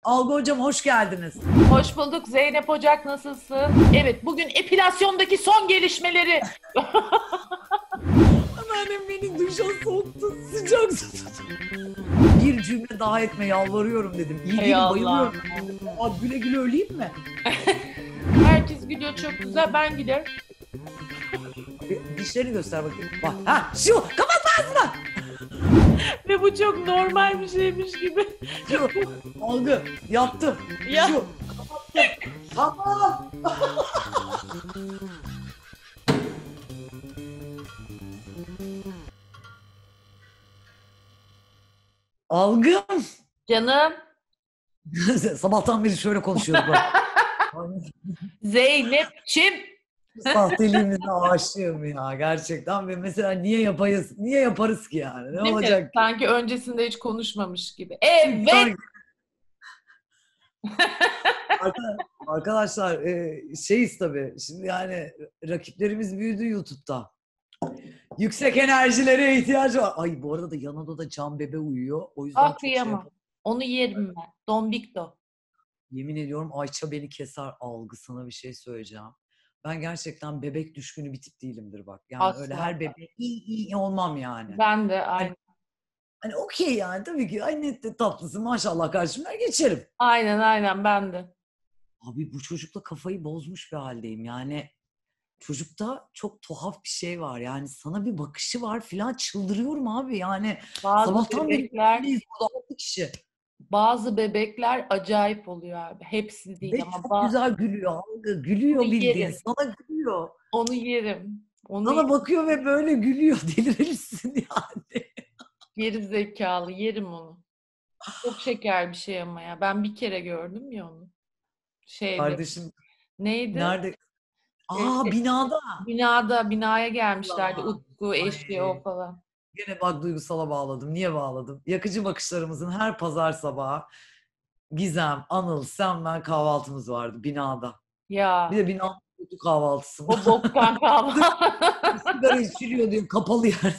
Algı hocam hoş geldiniz. Hoş bulduk. Zeynep Ocak nasılsın? Evet, bugün epilasyondaki son gelişmeleri. Anneannem beni duşa soktu, sıcak su tuttu. Bir cümle daha etme yalvarıyorum dedim. İyi Ey değilim, Allah. bayılıyorum. Abi güle güle öleyim mi? Herkes gülüyor, çok güzel. Ben giderim. Dişlerini göster bakayım. Bak, ha şu, kapat ağzını. Ve bu çok normal bir şeymiş gibi. Şu, algı, yaptım. Ya. Şu, kapattım. Tamam. Algım. Canım. Sabahtan beri şöyle konuşuyoruz bak. Zeynepçim. Sahteliğimize aşığım ya gerçekten ve mesela niye yaparız ki yani? Ne Değil mi? olacak ki? Sanki öncesinde hiç konuşmamış gibi. Evet. Sanki- Arkadaşlar şeyiz tabii şimdi yani rakiplerimiz büyüdü YouTube'da. Yüksek enerjilere ihtiyacı var. Ay bu arada da yan odada Can Bebe uyuyor. O yüzden Ah çok şey kıyamam. yapamam. Onu yerim ben. Dombikto. Yemin ediyorum Ayça beni keser algı sana bir şey söyleyeceğim. Ben gerçekten bebek düşkünü bir tip değilimdir bak. Yani öyle Asla. her bebeğe iyi olmam yani. Ben de aynı. Hani okey yani tabii ki ay net de tatlısın maşallah karşımdan geçerim. Aynen ben de. Abi bu çocukla kafayı bozmuş bir haldeyim yani. Çocukta çok tuhaf bir şey var yani sana bir bakışı var filan çıldırıyorum abi yani. Bazı Sabahtan beri bebekler birlikteyiz burada 6 kişi. Bazı bebekler acayip oluyor abi. Hepsi Ve değil ama çok güzel gülüyor algı gülüyor onu bildiğin yerim. sana gülüyor. Onu yerim. Onu Sana bakıyor ve böyle gülüyor delirirsin yani. geri zekalı yerim onu. Çok şeker bir şey ama ya. Ben bir kere gördüm ya onu. Şeyde. Kardeşim Neydi? nerede? E, Binada. binaya gelmişlerdi. Ulan, Utku, eşi ay. o falan. Gene bak duygusala bağladım. Niye bağladım? Yakıcı bakışlarımızın her pazar sabahı Gizem, Anıl, sen ben kahvaltımız vardı binada. Bir Ya de binanın kötü kahvaltısı. o boktan kahvaltı. Sigara içiliyor diyor kapalı yerde.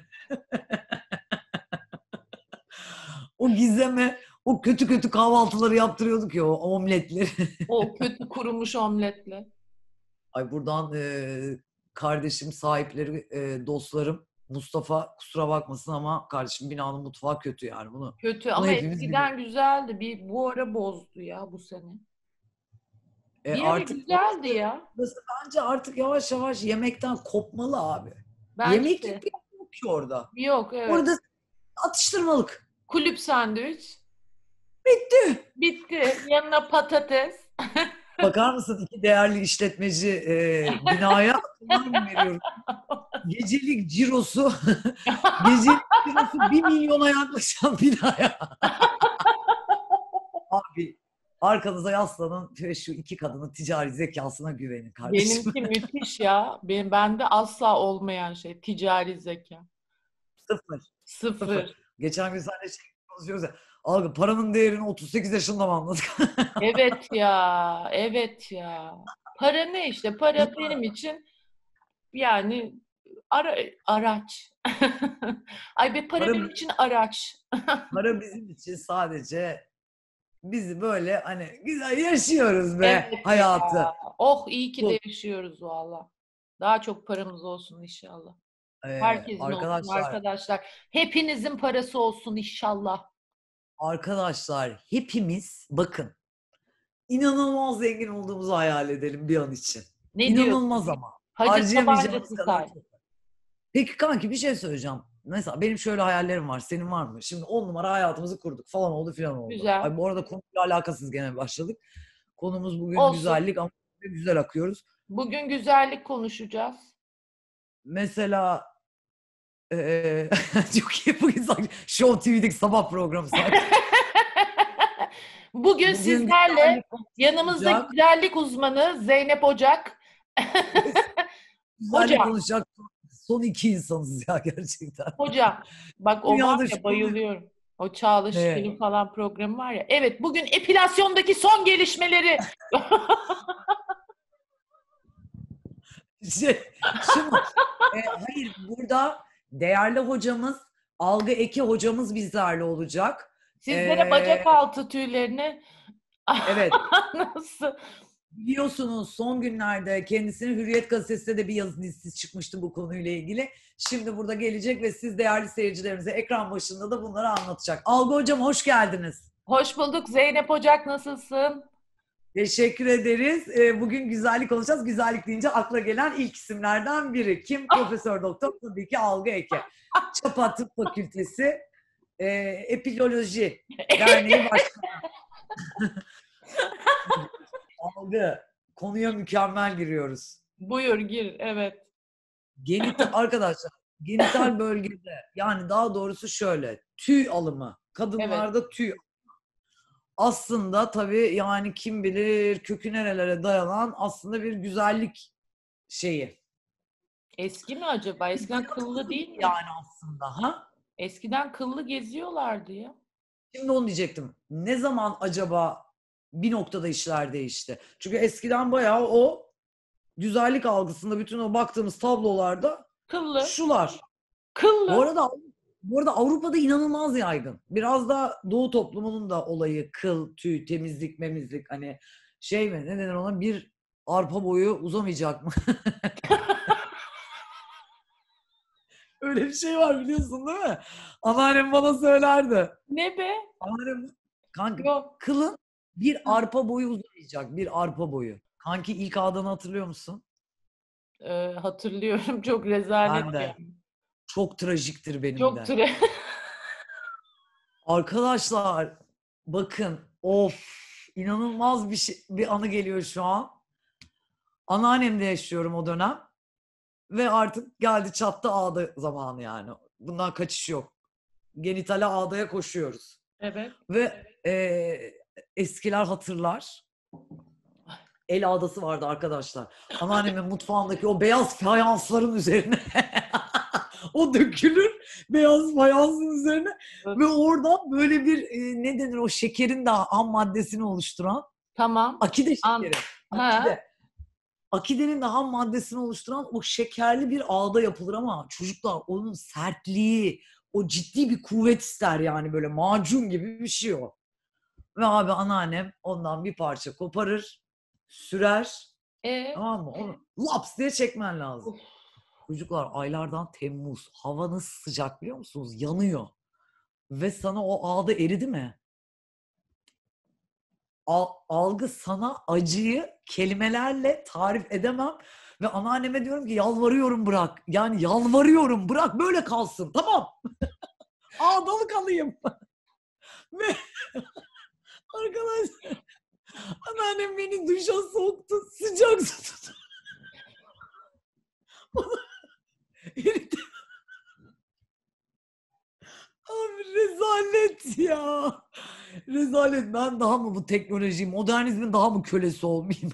O Gizem'e o kötü kahvaltıları yaptırıyorduk ya o omletleri. O kötü kurumuş omletle. Ay buradan kardeşim sahipleri dostlarım Mustafa kusura bakmasın ama kardeşim binanın mutfağı kötü yani Kötü bunu ama hepimiz biliyoruz. eskiden güzeldi. Bu ara bozdu ya bu sene. Bir ara Artık güzeldi ya. burası bence artık yavaş yavaş yemekten kopmalı abi. Bence Yemeklik de. bir yer yok ki orada. Yok evet. Orada atıştırmalık. Kulüp sandviç. Bitti. Bitti. Yanına patates. Bakar mısın iki değerli işletmeci binaya mı veriyorum? Gecelik cirosu gecelik cirosu 1 milyona yaklaşan binaya. Abi arkanıza yaslanın ve şu iki kadının ticari zekasına güvenin kardeşim. Benimki müthiş ya. Bende asla olmayan şey. Ticari zeka. Sıfır. Sıfır. Geçen gün seninle şey konuşuyoruz ya. Algı paranın değerini 38 yaşında mı anladık? Evet ya. Evet ya. Para ne işte? Para benim için yani araç. Ay be para Para, benim için araç. para bizim için sadece bizi böyle hani güzel yaşıyoruz be Evet hayatı. ya. Oh iyi ki Bu de yaşıyoruz valla. Daha çok paramız olsun inşallah. Herkesin olsun arkadaşlar arkadaşlar. Hepinizin parası olsun inşallah. arkadaşlar hepimiz bakın inanılmaz zengin olduğumuzu hayal edelim bir an için. Ne İnanılmaz diyorsun? ama. Hacı Harcayamayacağımız tabancası kadar say. çok. Peki kanki bir şey söyleyeceğim. Mesela benim şöyle hayallerim var. Senin var mı? Şimdi 10 numara hayatımızı kurduk falan oldu filan oldu. Güzel. Ay bu arada konuyla alakasız gene başladık. Konumuz bugün Olsun. güzellik ama güzel akıyoruz. Bugün güzellik konuşacağız. Mesela çok iyi bugün sanki Show TV'deki sabah programı sanki. Bugün Bugün sizlerle güzellik yanımızda konuşacak. güzellik uzmanı Zeynep Ocak. Güzellik Hocam, konuşacak son iki insanız ya gerçekten. hocam. Bak o var Dünyada şu ya bayılıyorum. O Çağla ne? Şikel'in falan programı var ya. Evet bugün epilasyondaki son gelişmeleri. Şimdi hayır burada değerli hocamız Algı Eke hocamız bizlerle olacak. Sizlere bacak altı tüylerini Evet. nasıl? Biliyorsunuz son günlerde kendisinin Hürriyet Gazetesi'nde de bir yazı dizisi çıkmıştı bu konuyla ilgili. Şimdi burada gelecek ve siz değerli seyircilerimize ekran başında da bunları anlatacak. Algı Hocam hoş geldiniz. Hoş bulduk Zeynep Ocak, nasılsın? Teşekkür ederiz. Bugün güzellik konuşacağız. Güzellik deyince akla gelen ilk isimlerden biri. Kim? Profesör Doktor tabii ki Algı Eke. Çapa Tıp Fakültesi Epiloloji Derneği Başkanı. Algı. Konuya mükemmel giriyoruz. Buyur gir, evet. Arkadaşlar genital bölgede yani daha doğrusu şöyle tüy alımı. Kadınlarda tüy. Aslında tabii yani kim bilir kökü nerelere dayanan aslında bir güzellik şeyi. Eski mi acaba? Eskiden kıllı değil mi? Yani aslında ha? Eskiden kıllı geziyorlardı ya. Şimdi onu diyecektim. Ne zaman acaba bir noktada işler değişti? Çünkü eskiden bayağı o güzellik algısında bütün o baktığımız tablolarda Kıllı. şular. Kıllı. Bu arada Avrupa'da inanılmaz yaygın. Biraz da Doğu toplumunun da olayı kıl, tüy, temizlik, memizlik hani şey mi ne denir ona bir arpa boyu uzamayacak mı? Öyle bir şey var biliyorsun değil mi? Anneannem bana söylerdi. Ne be? Anneannem kanka Yok. kılın bir arpa boyu uzamayacak. Bir arpa boyu. Kanki ilk ağdanı hatırlıyor musun? Hatırlıyorum. Çok rezalet Ben de. yani. Çok trajiktir benim Çok de. Arkadaşlar bakın inanılmaz bir anı geliyor şu an. Anneannemde yaşıyorum o dönem. Ve artık geldi çattı ağda zamanı yani. Bundan kaçış yok. Genitale ağdaya koşuyoruz. Evet. Ve eskiler hatırlar. El ağdası vardı arkadaşlar. Anneannemin mutfağındaki o beyaz fayansların üzerine o dökülür beyaz fayansın üzerine Evet. ve oradan böyle bir ne denir o şekerin de ham maddesini oluşturan Tamam. akide şekeri. Ha. Akidenin de ham maddesini oluşturan o şekerli bir ağda yapılır ama çocuklar onun sertliği, o ciddi bir kuvvet ister yani böyle macun gibi bir şey o. Ve abi anneannem ondan bir parça koparır, sürer, tamam mı? Onu laps diye çekmen lazım. Of. Çocuklar aylardan Temmuz, hava nasıl sıcak biliyor musunuz? Yanıyor. Ve sana o ağda eridi mi? Algı sana acıyı kelimelerle tarif edemem. Ve anneanneme diyorum ki yalvarıyorum bırak. Yani yalvarıyorum bırak böyle kalsın tamam. Ağdalı kalayım. Ve arkadaşlar anneannem beni duşa soktu. Sıcak su tuttu. Eridi. Abi rezalet ya. Rezalet. Ben daha mı bu teknoloji, modernizmin daha mı kölesi olmayayım?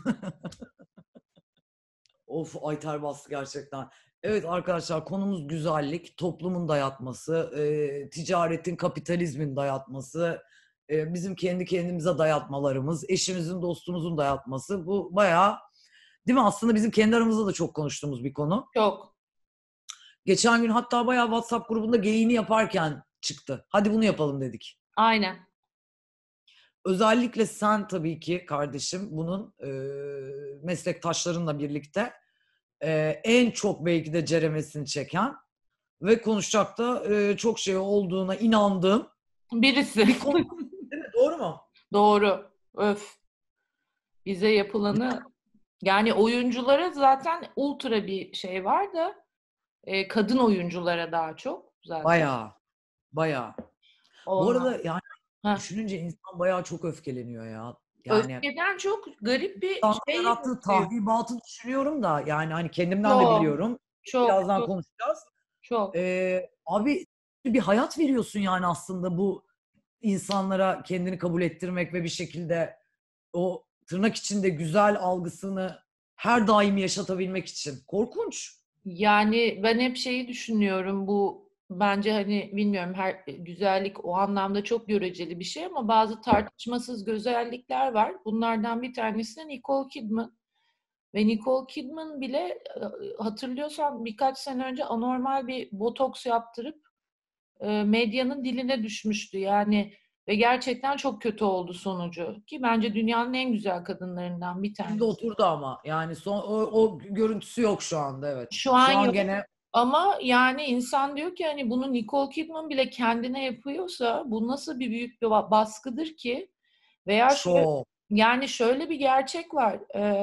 Of Ayter bastı gerçekten. Evet arkadaşlar konumuz güzellik, toplumun dayatması, ticaretin, kapitalizmin dayatması, bizim kendi kendimize dayatmalarımız, eşimizin, dostumuzun dayatması. Bu bayağı değil mi? Aslında bizim kendi aramızda da çok konuştuğumuz bir konu. Çok. Geçen gün hatta bayağı WhatsApp grubunda geyiğini yaparken çıktı. Hadi bunu yapalım dedik. Aynen. Özellikle sen tabii ki kardeşim bunun meslektaşlarınla birlikte en çok belki de ceremesini çeken ve konuşacak da çok şey olduğuna inandığım Birisi. bir konu. Değil mi? Doğru mu? Doğru. Öf. Bize yapılanı yani oyunculara zaten ultra bir şey var da kadın oyunculara daha çok zaten. Bayağı. Bu arada yani düşününce insan bayağı çok öfkeleniyor ya. Yani öfkeden çok garip bir şey yarattığı tahribatı düşünüyorum da yani hani kendimden de biliyorum. Çok. Birazdan konuşacağız. Çok. Abi bir hayat veriyorsun yani aslında bu insanlara kendini kabul ettirmek ve bir şekilde o tırnak içinde güzel algısını her daim yaşatabilmek için. Korkunç. Yani ben hep şeyi düşünüyorum bu bence hani bilmiyorum her güzellik o anlamda çok göreceli bir şey ama bazı tartışmasız güzellikler var. Bunlardan bir tanesi de Nicole Kidman. Ve Nicole Kidman bile hatırlıyorsan birkaç sene önce anormal bir botoks yaptırıp medyanın diline düşmüştü. Yani Ve gerçekten çok kötü oldu sonucu. Ki bence dünyanın en güzel kadınlarından bir Şimdi tanesi. oturdu ama. Yani o görüntüsü yok şu anda, evet. Şu an Şu an yok. gene Ama yani insan diyor ki hani bunu Nicole Kidman bile kendine yapıyorsa bu nasıl bir büyük bir baskıdır ki? Veya şöyle, şov. yani şöyle bir gerçek var.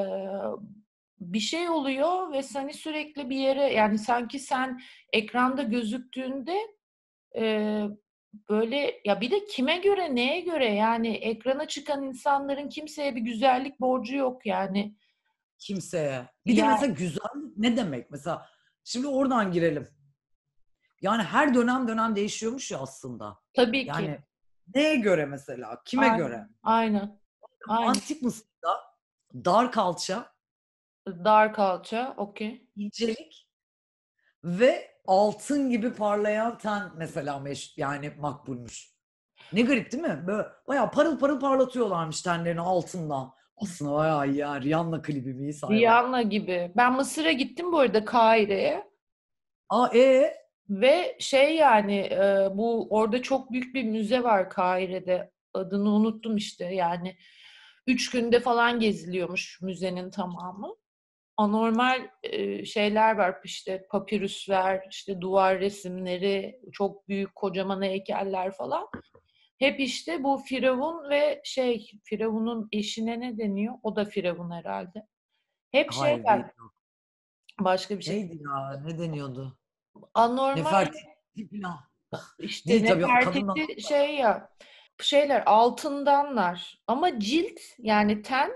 Bir şey oluyor ve seni sürekli bir yere, yani sanki sen ekranda gözüktüğünde e, böyle, ya bir de kime göre, neye göre, yani ekrana çıkan insanların kimseye bir güzellik borcu yok yani. Kimseye. Bir de Yani mesela güzellik ne demek? Mesela şimdi oradan girelim. Yani her dönem değişiyormuş ya aslında. tabii ki. Yani neye göre mesela? Kime göre? Aynen. Aynen. Aynen. Antik Mısır'da dar kalça, Dar kalça, okey. incelik ve altın gibi parlayan ten mesela yani makbulmuş. Ne garip değil mi? Böyle bayağı parıl parıl parlatıyorlarmış tenlerini altından. Aslında bayağı iyi ya. Rihanna klibi mi? Sayva. Rihanna gibi. Ben Mısır'a gittim bu arada, Kahire'ye. Aa Ve şey yani bu orada çok büyük bir müze var Kahire'de. Adını unuttum işte yani. 3 günde falan geziliyormuş müzenin tamamı. Anormal şeyler var işte, papirüsler, işte duvar resimleri, çok büyük kocaman heykeller falan. Hep işte bu Firavun ve şey, Firavun'un eşine ne deniyor? O da Firavun herhalde. Hep hayır değil. şeyler, başka bir şey. Neydi ya? Ne deniyordu? Anormal Nefertiti falan. işte, Değil tabii kadından. Nefertiti şey ya, şeyler altındanlar ama cilt, yani ten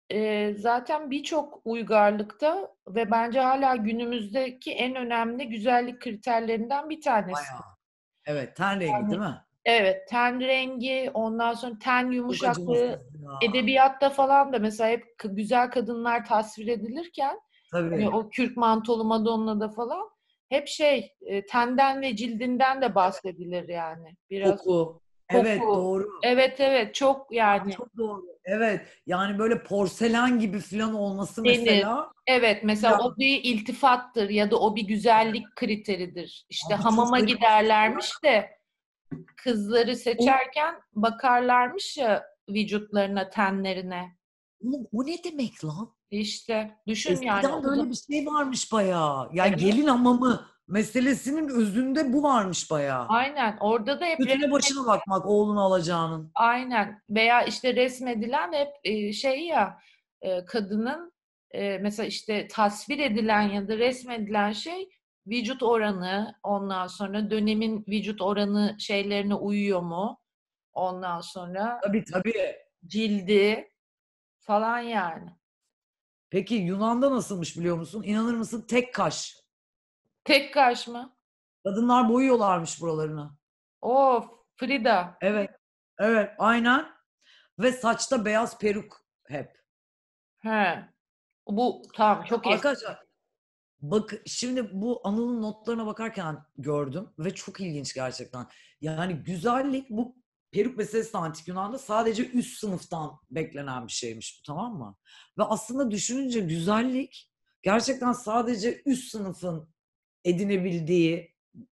zaten birçok uygarlıkta ve bence hala günümüzdeki en önemli güzellik kriterlerinden bir tanesi. Bayağı. Evet, ten rengi değil Yani mi? evet, ten rengi, ondan sonra ten Çok yumuşaklığı, acımasız ya. edebiyatta falan da mesela hep güzel kadınlar tasvir edilirken hani Tabii. o Kürk mantolu Madonna'da falan hep şey, tenden ve cildinden de bahsedilir yani. Biraz Koku. Evet, koku. doğru. Evet, evet, çok Aa, yani çok doğru. Evet. Yani böyle porselen gibi falan olması denir. mesela. Evet, mesela Ya, o bir iltifattır ya da o bir güzellik kriteridir. İşte abi çok hamama garip bir şey ya. giderlermiş de kızları O, seçerken bakarlarmış ya vücutlarına, tenlerine. o ne demek lan? İşte düşün yani Eskiden o böyle da. bir şey varmış bayağı. Yani Evet, gelin hamamı meselesinin özünde bu varmış bayağı. aynen. Orada da hep Götüne başına bakmak oğlunu alacağının. aynen, veya işte resmedilen hep şey ya, kadının mesela işte tasvir edilen ya da resmedilen şey vücut oranı, ondan sonra dönemin vücut oranı şeylerine uyuyor mu, ondan sonra Tabii tabii. cildi falan yani. Peki Yunan'da nasılmış biliyor musun? İnanır mısın? Tek kaş. Tek kaş mı? Kadınlar boyuyorlarmış buralarını. Of, Frida. Evet. Evet, aynen. Ve saçta beyaz peruk hep. He. Bu tamam, çok eski. Arkadaşlar bak şimdi bu Anıl'ın notlarına bakarken gördüm ve çok ilginç gerçekten. Yani güzellik bu peruk meselesi de antik Yunan'da sadece üst sınıftan beklenen bir şeymiş bu, tamam mı? Ve aslında düşününce güzellik gerçekten sadece üst sınıfın edinebildiği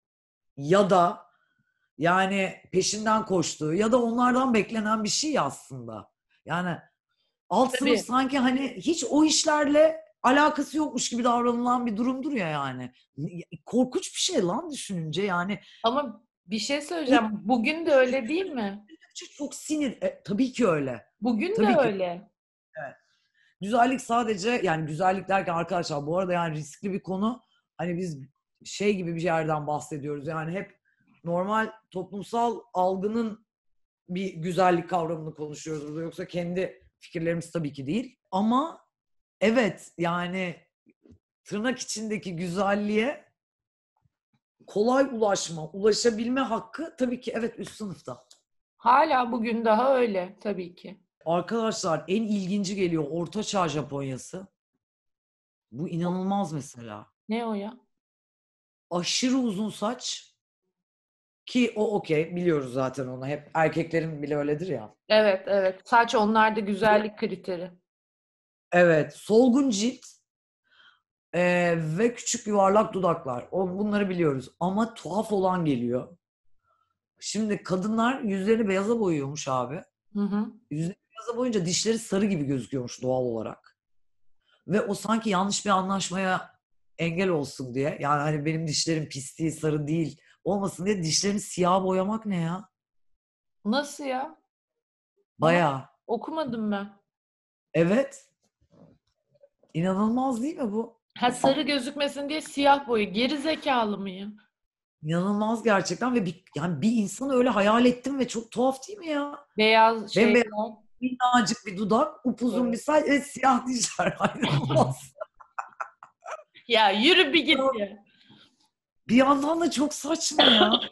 ya da yani peşinden koştuğu ya da onlardan beklenen bir şey aslında. Yani alt sınıf Tabii. sanki hani hiç o işlerle alakası yokmuş gibi davranılan bir durumdur ya yani. Korkunç bir şey lan düşününce yani. Ama bir şey O söyleyeceğim. Bugün de öyle değil mi? çok sinir. Tabii ki öyle. Bugün de Tabii ki. öyle. Evet. Güzellik sadece yani güzellik derken arkadaşlar bu arada yani riskli bir konu. Hani biz şey gibi bir yerden bahsediyoruz. Yani hep normal toplumsal algının bir güzellik kavramını konuşuyoruz burada. Yoksa kendi fikirlerimiz tabii ki değil. Ama evet yani tırnak içindeki güzelliğe kolay ulaşabilme hakkı tabii ki evet üst sınıfta. Hala bugün daha öyle tabii ki. Arkadaşlar en ilginci geliyor Orta Çağ Japonyası. Bu inanılmaz mesela. Ne o ya? Aşırı uzun saç ki o okey biliyoruz zaten onu. Hep erkeklerin bile öyledir ya. Evet, evet. Saç onlarda güzellik kriteri. Evet, solgun cilt ve küçük yuvarlak dudaklar. Bunları biliyoruz. Ama tuhaf olan geliyor. Şimdi kadınlar yüzlerini beyaza boyuyormuş abi. Hı hı. Yüzlerini beyaza boyunca dişleri sarı gibi gözüküyormuş doğal olarak. Ve o sanki yanlış bir anlaşmaya engel olsun diye. Yani hani benim dişlerim pis değil, sarı değil olmasın diye dişlerini siyah boyamak ne ya? Nasıl ya? Aa, Bayağı. okumadım ben. Evet. İnanılmaz değil mi bu? Ha, sarı gözükmesin diye siyah boyu. Geri zekalı mıyım? İnanılmaz gerçekten ve yani bir insanı öyle hayal ettim ve çok tuhaf değil mi ya? Beyaz Bembeyaz, şeyler. minnacık bir dudak, upuzun bir Evet. saç ve siyah dişler. İnanılmaz. Ya yürü bir git ya. Bir yandan da çok saçma ya.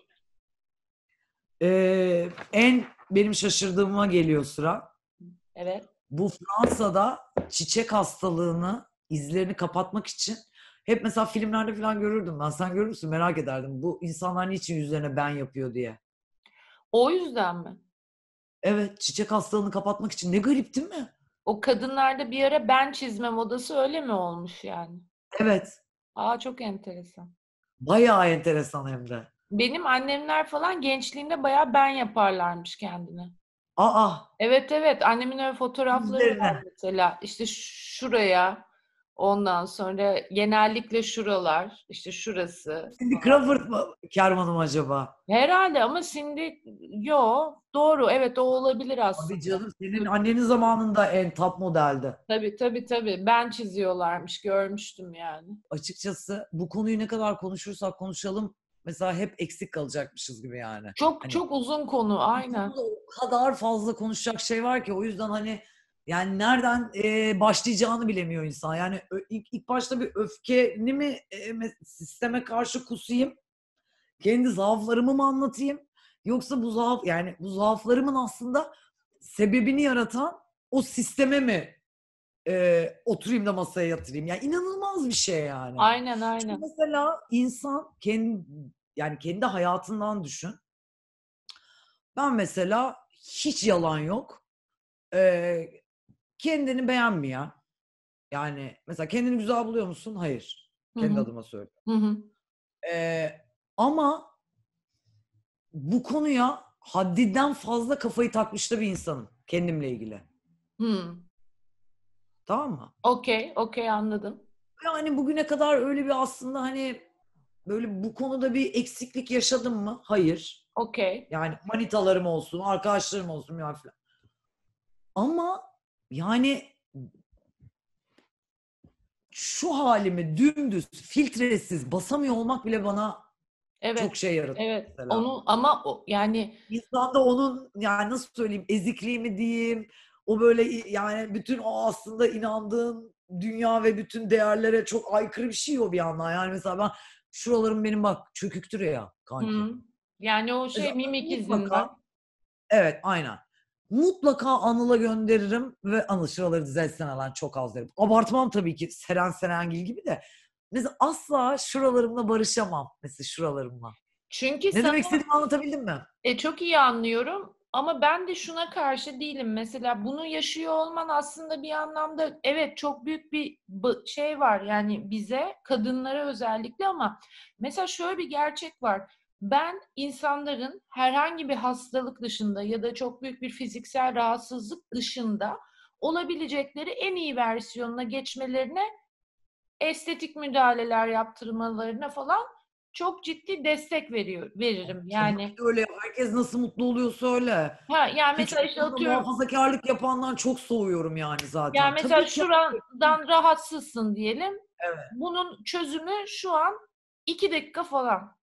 En benim şaşırdığıma geliyor sıra. Evet. Bu Fransa'da çiçek hastalığını izlerini kapatmak için hep mesela filmlerde falan görürdüm ben. Sen görür müsün? Merak ederdim. Bu insanlar niçin yüzlerine ben yapıyor diye. O yüzden mi? Evet, çiçek hastalığını kapatmak için. Ne garip değil mi? O kadınlarda bir ara ben çizme modası öyle mi olmuş yani? Evet. Aa, çok enteresan. Bayağı enteresan hem de. Benim annemler falan gençliğinde bayağı ben yaparlarmış kendine. Aa, Evet, evet, annemin öyle fotoğrafları var yüzlerine. mesela. İşte şuraya, ondan sonra genellikle şuralar, işte şurası. Cindy Crawford mı? Kerman mı acaba? Herhalde ama şimdi yo, doğru, evet, o olabilir Abi aslında. canım senin annenin zamanında en top modeldi. Tabii, tabii, tabii. Ben çiziyorlarmış, görmüştüm yani. Açıkçası bu konuyu ne kadar konuşursak konuşalım mesela hep eksik kalacakmışız gibi yani. Çok Hani çok uzun konu, bu aynen. konuda o kadar fazla konuşacak şey var ki o yüzden hani yani nereden başlayacağını bilemiyor insan. Yani ilk başta bir öfkeni mi sisteme karşı kusayım, kendi zaaflarımı mı anlatayım yoksa bu zaaf yani bu zaaflarımın aslında sebebini yaratan o sisteme mi oturayım da masaya yatırayım. Yani inanılmaz bir şey yani. Aynen, Çünkü aynen. mesela insan yani kendi hayatından düşün. Ben mesela hiç yalan yok. Ee, Kendini beğenmeyen. Yani mesela kendini güzel buluyor musun? Hayır. Hı Kendi hı. adıma söylüyorum. Hı hı. Ama bu konuya haddinden fazla kafayı takmış da bir insanım. Kendimle ilgili. Hı. Tamam mı? Okey, okey, anladım. Yani bugüne kadar öyle bir aslında hani böyle bu konuda bir eksiklik yaşadım mı? Hayır. Okey. Yani manitalarım olsun, arkadaşlarım olsun ya falan. Ama yani şu halimi dümdüz, filtresiz basamıyor olmak bile bana çok Evet, şey yaratıyor evet. mesela. Onu ama yani İnsanda onun yani nasıl söyleyeyim ezikliği mi diyeyim, o böyle yani bütün o aslında inandığın dünya ve bütün değerlere çok aykırı bir şey o bir yandan. Yani mesela ben şuralarım benim bak çöküktür ya kanki. hı. Yani o şey Mesela mimik mutlaka izinden. evet aynen. Mutlaka Anıl'a gönderirim ve Anıl şuraları düzeltsene lan çok az derim. Abartmam tabii ki Seren Serengil gibi de. Mesela asla şuralarımla barışamam. Mesela şuralarımla. Çünkü Ne demek sana istediğimi anlatabildim mi? çok iyi anlıyorum ama ben de şuna karşı değilim. Mesela bunu yaşıyor olman aslında bir anlamda evet çok büyük bir şey var yani bize, kadınlara özellikle ama mesela şöyle bir gerçek var. Ben insanların herhangi bir hastalık dışında ya da çok büyük bir fiziksel rahatsızlık dışında olabilecekleri en iyi versiyonuna geçmelerine, estetik müdahaleler yaptırmalarına falan çok ciddi destek veririm. Tabii Yani ki öyle. Herkes nasıl mutlu oluyorsa öyle. ha, yani Hiç mesela o işte konuda atıyorum, muhafazakarlık yapandan çok soğuyorum yani yani zaten. mesela Tabii ki. şurandan rahatsızsın diyelim. Evet. Bunun çözümü şu an 2 dakika falan.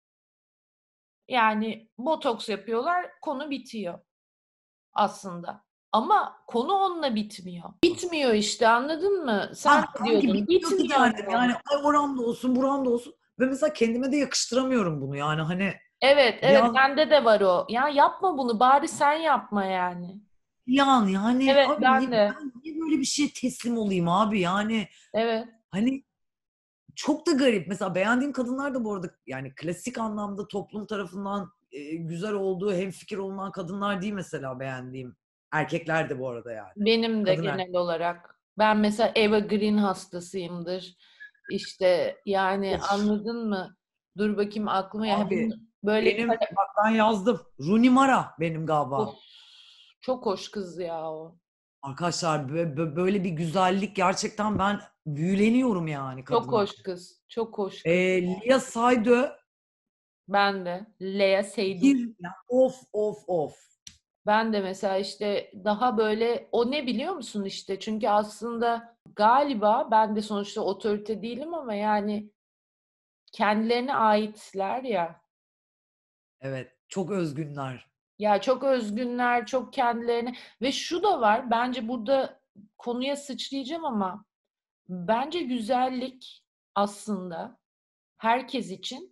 Yani botoks yapıyorlar, konu bitiyor aslında. Ama konu onunla bitmiyor. Bitmiyor işte, anladın mı? Sen Ha de kanki diyordun bitmiyor ki bitmiyor derdim. yani. Yani ay oram da olsun buram da olsun. Ve mesela kendime de yakıştıramıyorum bunu. Yani hani Evet, bir evet, an bende de var o. Ya yapma bunu, bari sen yapma yani. yani Evet, abi ben de. ben niye böyle bir şeye teslim olayım abi? Yani Evet. hani çok da garip. Mesela beğendiğim kadınlar da bu arada yani klasik anlamda toplum tarafından güzel olduğu, hemfikir olunan kadınlar değil mesela beğendiğim. Erkekler de bu arada yani. Benim de Kadın erkek. genel olarak. Ben mesela Eva Green hastasıyımdır. İşte yani Of anladın mı? Dur bakayım aklıma ya. abi Böyle Benim bak ben yazdım. Rooney Mara benim of, galiba. çok hoş kız ya o. Arkadaşlar böyle bir güzellik gerçekten ben büyüleniyorum yani Çok kadına. hoş kız. Çok hoş kız. Lia Saydö Ben de. Lea Seydoux. bir ya, of. Ben de mesela işte daha böyle o ne biliyor musun işte çünkü aslında galiba ben de sonuçta otorite değilim ama yani kendilerine aitler ya. Evet, çok özgünler. Ya çok özgünler, çok kendilerine ve şu da var bence burada konuya sıçrayacağım ama bence güzellik aslında herkes için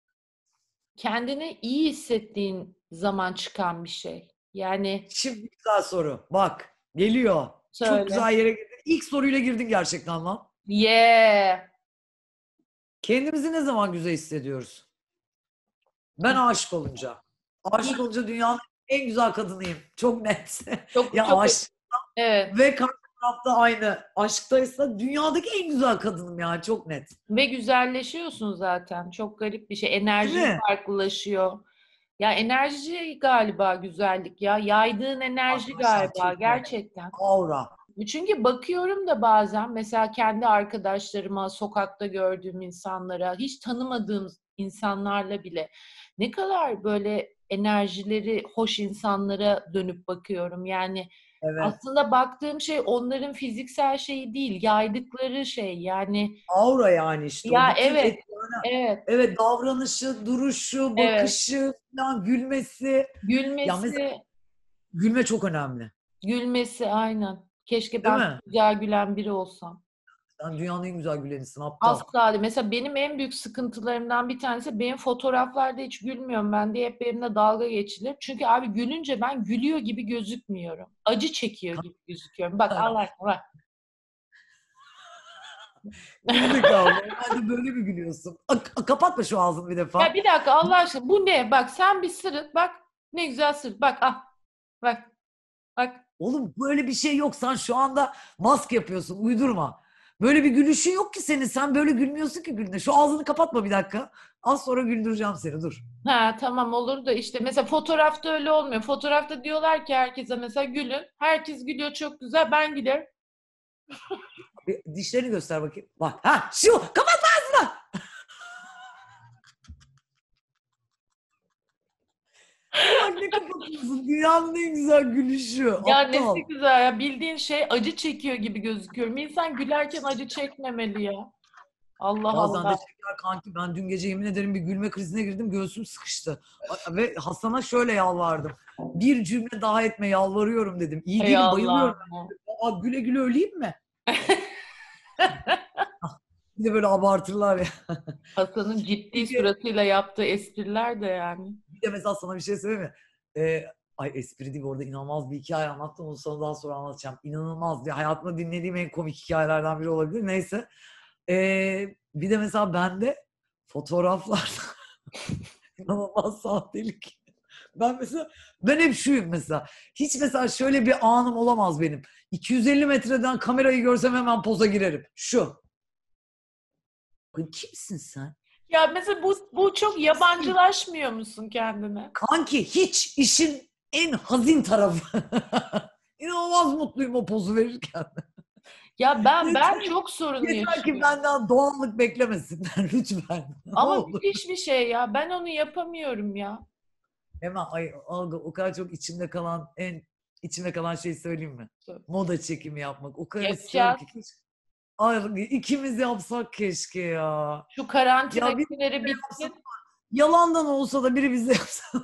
kendini iyi hissettiğin zaman çıkan bir şey. Yani Şimdi güzel soru. Bak, geliyor. Çok söyle. güzel yere girdin. İlk soruyla girdin gerçekten lan. Yeah. Kendimizi ne zaman güzel hissediyoruz? Ben aşık olunca. Aşık olunca dünyanın en güzel kadınıyım. Çok net. Çok Ya çok aşk evet. ve karşı tarafta aynı. Aşktaysa dünyadaki en güzel kadınım ya. Çok net. Ve güzelleşiyorsun zaten. Çok garip bir şey. Değil Enerjin mi? farklılaşıyor. Ya enerji galiba güzellik ya. Yaydığın enerji Arkadaşlar galiba kesinlikle. gerçekten. Aura. Çünkü bakıyorum da bazen mesela kendi arkadaşlarıma, sokakta gördüğüm insanlara, hiç tanımadığım insanlarla bile ne kadar böyle enerjileri hoş insanlara dönüp bakıyorum. Yani Evet. aslında baktığım şey onların fiziksel şeyi değil, yaydıkları şey. Yani Aura yani işte o. ya Bütün evet, et, evet, evet davranışı, duruşu, evet. bakışı falan gülmesi. Ya mesela Gülmesi, gülme çok önemli. gülmesi aynen. Keşke Değil ben mi? güzel gülen biri olsam. Sen dünyanın en güzel gülenisin aptal. Asla değil. Mesela benim en büyük sıkıntılarımdan bir tanesi benim fotoğraflarda hiç gülmüyorum ben diye hep benimle dalga geçilir. Çünkü abi gülünce ben gülüyor gibi gözükmüyorum. Acı çekiyor gibi gözüküyorum. Bak Allah aşkına bak. Gerizekalı. Normalde böyle mi gülüyorsun? Kapatma şu ağzını bir Ya defa. bir dakika Allah aşkına bu ne? Bak sen bir sırıt bak. Ne güzel sırıt. Bak ah. Bak. Bak. Oğlum böyle bir şey yok. Sen şu anda maske yapıyorsun. Uydurma. Böyle bir gülüşün yok ki senin. Sen böyle gülmüyorsun ki gülünde. Şu ağzını kapatma bir dakika. Az sonra güldüreceğim seni. Dur. Ha tamam olur da işte mesela fotoğrafta öyle olmuyor. Fotoğrafta diyorlar ki herkese mesela gülün. Herkes gülüyor çok güzel. Ben gülerim. Bir dişlerini göster bakayım. Bak. Ha şu. Kapatma ağzını. Bak ne kapatıyorsun. Dünyanın en güzel gülüşü. Ya nesi Aptal. güzel ya. Bildiğin şey acı çekiyor gibi gözüküyorum. İnsan gülerken acı çekmemeli ya. Allah Bazen de Allah. şeker kanki. Ben dün gece yemin ederim bir gülme krizine girdim. Göğsüm sıkıştı. Ve Hasan'a şöyle yalvardım. Bir cümle daha etme yalvarıyorum dedim. İyi Ey değilim bayılıyorum. Allah'ım. Aa, güle güle öleyim mi? Bir de böyle abartırlar ya. Hasan'ın ciddi Peki, suratıyla yaptığı espriler de yani. bir de mesela sana bir şey söyleyeyim mi? Ay espri değil orada inanılmaz bir hikaye anlattım. Onu sana daha sonra anlatacağım. İnanılmaz bir hayatımda dinlediğim en komik hikayelerden biri olabilir. Neyse. Bir de mesela bende fotoğraflarda inanılmaz sahtelik. Ben hep şuyum mesela. Hiç mesela şöyle bir anım olamaz benim. 250 metreden kamerayı görsem hemen poza girerim. Şu. Kimsin sen? Ya mesela bu çok yabancılaşmıyor musun kendine? Kanki hiç işin en hazin tarafı. İnanılmaz mutluyum o pozu verirken. Ya ben Yeter, çok sorun yeter ki yaşıyorum. benden doğallık beklemesinler lütfen. Ne Ama olur. müthiş bir şey ya. Ben onu yapamıyorum ya. Hemen ay algı o kadar çok içimde kalan şeyi söyleyeyim mi? Moda çekimi yapmak. O kadar istiyorum Yapacağız. ki ay, ikimiz yapsak keşke ya. Şu karantina Ya bir günleri yapsak bitsin. yalandan olsa da biri bize yapsa.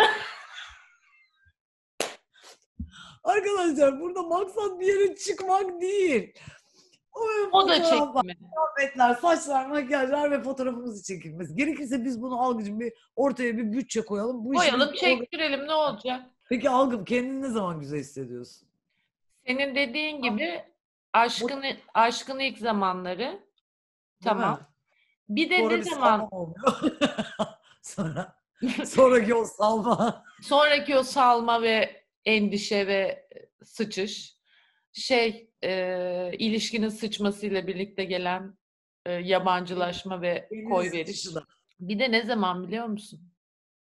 Arkadaşlar burada maksat bir yere çıkmak değil. O Moda fotoğraflar, çekimi. kıyafetler, saçlar, makyajlar ve fotoğrafımızı çekilmesi. Gerekirse biz bunu algıcım bir ortaya bir bütçe koyalım. Bu işi biz Koyalım, çektirelim ne olacak? Peki algım kendini ne zaman güzel hissediyorsun? Senin dediğin Ha, gibi bu aşkın ilk zamanları değil mi? tamam. Bir de Sonra ne bir salma zaman olmuyor. Sonra sonraki o salma. sonraki o salma ve endişe ve sıçış ilişkinin sıçmasıyla birlikte gelen yabancılaşma ve Elinin sıçışı koyveriş. da. Bir de ne zaman biliyor musun?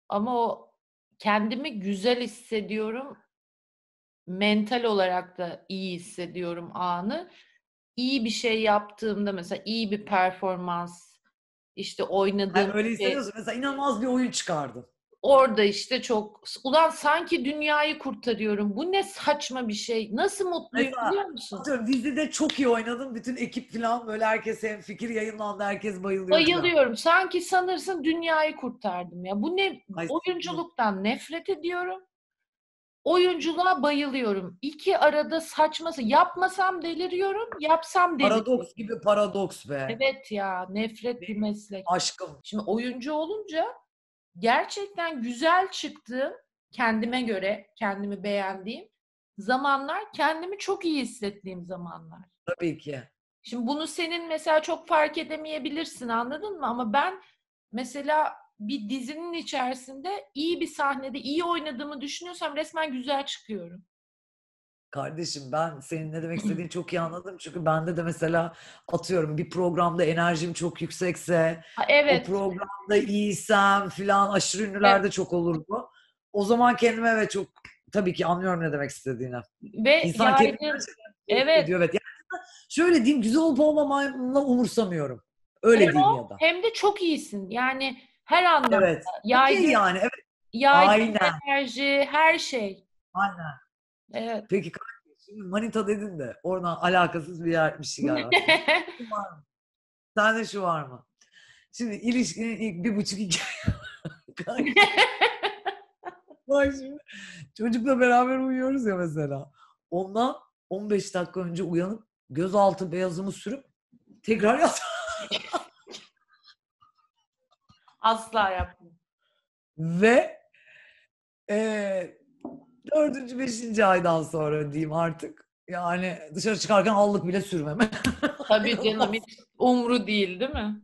Ama o kendimi güzel hissediyorum. Mental olarak da iyi hissediyorum anı. İyi bir şey yaptığımda mesela iyi bir performans, işte Yani oynadığım öyle şey, hissediyorsun. Mesela inanılmaz bir oyun çıkardın. orada işte çok ulan sanki dünyayı kurtarıyorum. Bu ne saçma bir şey. Nasıl mutluyum Mesela biliyor musun? atıyorum dizide çok iyi oynadın. Bütün ekip falan böyle herkes hemfikir, yayınlandı. Herkes bayılıyor falan. Bayılıyorum. Sanki sanırsın dünyayı kurtardım ya. Bu ne? Ay sevdim. Oyunculuktan nefret ediyorum. Oyunculuğa bayılıyorum. İki arada saçması. Yapmasam deliriyorum, yapsam deliriyorum. Paradoks gibi paradoks be. Evet ya, nefret bir Benim meslek. aşkım. Şimdi oyuncu olunca gerçekten güzel çıktığım, kendime göre, kendimi beğendiğim zamanlar, kendimi çok iyi hissettiğim zamanlar. Tabii ki. Şimdi bunu senin mesela çok fark edemeyebilirsin, anladın mı? Ama ben mesela bir dizinin içerisinde iyi bir sahnede iyi oynadığımı düşünüyorsam resmen güzel çıkıyorum. Kardeşim ben senin ne demek istediğini çok iyi anladım. Çünkü bende de mesela atıyorum bir programda enerjim çok yüksekse, Ha, o evet, programda iyiysem filan aşırı evet. ünlülerde çok olurdu. O zaman kendime evet çok tabii ki anlıyorum ne demek istediğini. Ve İnsan kendini yaygın. gerçekten iyi Evet. hissediyor. Evet. Yani şöyle diyeyim güzel olup olmamamla umursamıyorum. Hem Öyle diyeyim o ya da. hem de çok iyisin. Yani her anlamda. Evet. Okey Yaygın, yani. Evet. yaygın Aynen. enerji, her şey. Aynen. Evet. Peki kardeşim şimdi manita dedin de oradan alakasız bir şey geldi aklıma. Şu var mı? Sende şu var mı? Şimdi ilişkinin ilk 1,5-2 ay. Bak şimdi çocukla beraber uyuyoruz ya mesela. Ondan 15 dakika önce uyanıp gözaltı beyazımı sürüp tekrar yat. Asla yapmam. Ve eee 4. 5. aydan sonra diyeyim artık. Yani dışarı çıkarken allık bile sürmeme. Tabii canım, hiç umru değil mi?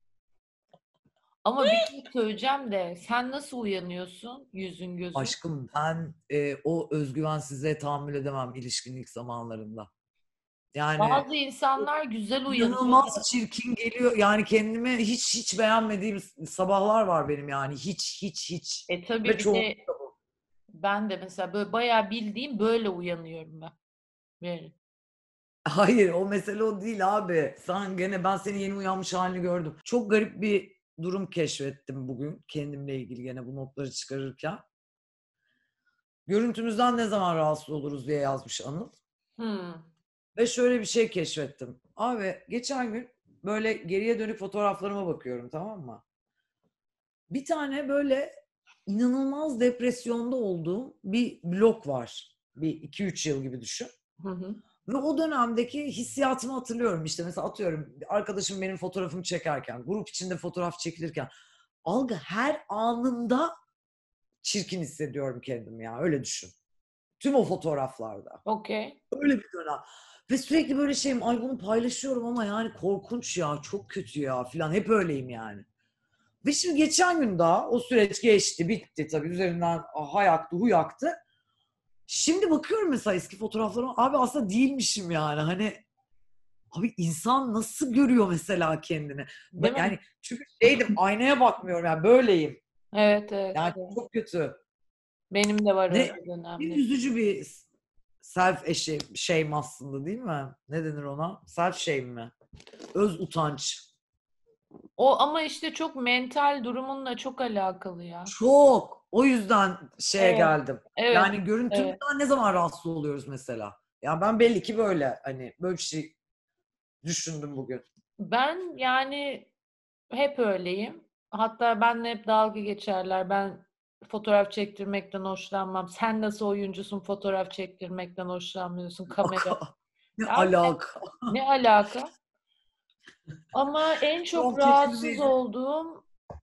Ama bir şey söyleyeceğim de sen nasıl uyanıyorsun yüzün gözün? Aşkım ben o özgüvensizliğe tahammül edemem ilişkinin ilk zamanlarında. Yani Bazı insanlar güzel uyanıyor. inanılmaz çirkin geliyor. Yani kendimi hiç beğenmediğim sabahlar var benim yani. Hiç. Tabii Ve bir de çoğunlukla bu. ben de mesela böyle bayağı bildiğim böyle uyanıyorum ben. Böyle. Hayır o mesele o değil abi. Sen gene ben senin yeni uyanmış halini gördüm. Çok garip bir durum keşfettim bugün kendimle ilgili gene bu notları çıkarırken. Görüntümüzden ne zaman rahatsız oluruz diye yazmış Anıl. Hmm. Ve şöyle bir şey keşfettim. Abi geçen gün böyle geriye dönük fotoğraflarıma bakıyorum, tamam mı? Bir tane böyle inanılmaz depresyonda olduğum bir blok var. Bir 2-3 yıl gibi düşün. Hı hı. Ve o dönemdeki hissiyatımı hatırlıyorum. İşte mesela atıyorum arkadaşım benim fotoğrafımı çekerken, grup içinde fotoğraf çekilirken algı her anında çirkin hissediyorum kendimi ya, öyle düşün. Tüm o fotoğraflarda. Okey. Öyle bir dönem. Ve sürekli böyle şeyim, ay bunu paylaşıyorum ama yani korkunç ya, çok kötü ya filan, hep öyleyim yani. Ve şimdi geçen gün daha o süreç geçti, bitti tabii, üzerinden hay aktı, huy aktı. Şimdi bakıyorum mesela eski fotoğraflarıma, abi aslında değilmişim yani, hani abi insan nasıl görüyor mesela kendini? Değil mi? Yani çünkü şeydim, aynaya bakmıyorum yani, böyleyim. Evet, evet, Yani evet. çok kötü. Benim de var Ne, öyle ne dönemler. üzücü bir self shame aslında, değil mi? Ne denir ona? Self shame mi? Öz utanç. O ama işte çok mental durumunla çok alakalı ya. Çok. O yüzden şeye Evet, geldim. evet, Yani evet. görüntümüzden ne zaman rahatsız oluyoruz mesela? Ya ben belli ki böyle hani böyle bir şey düşündüm bugün. Ben yani hep öyleyim. Hatta benle hep dalga geçerler. Ben fotoğraf çektirmekten hoşlanmam. Sen nasıl oyuncusun, fotoğraf çektirmekten hoşlanmıyorsun kamera. Ne Ya alaka? ne alaka? Ama en çok Fotoğraf rahatsız çektirmeyiz olduğum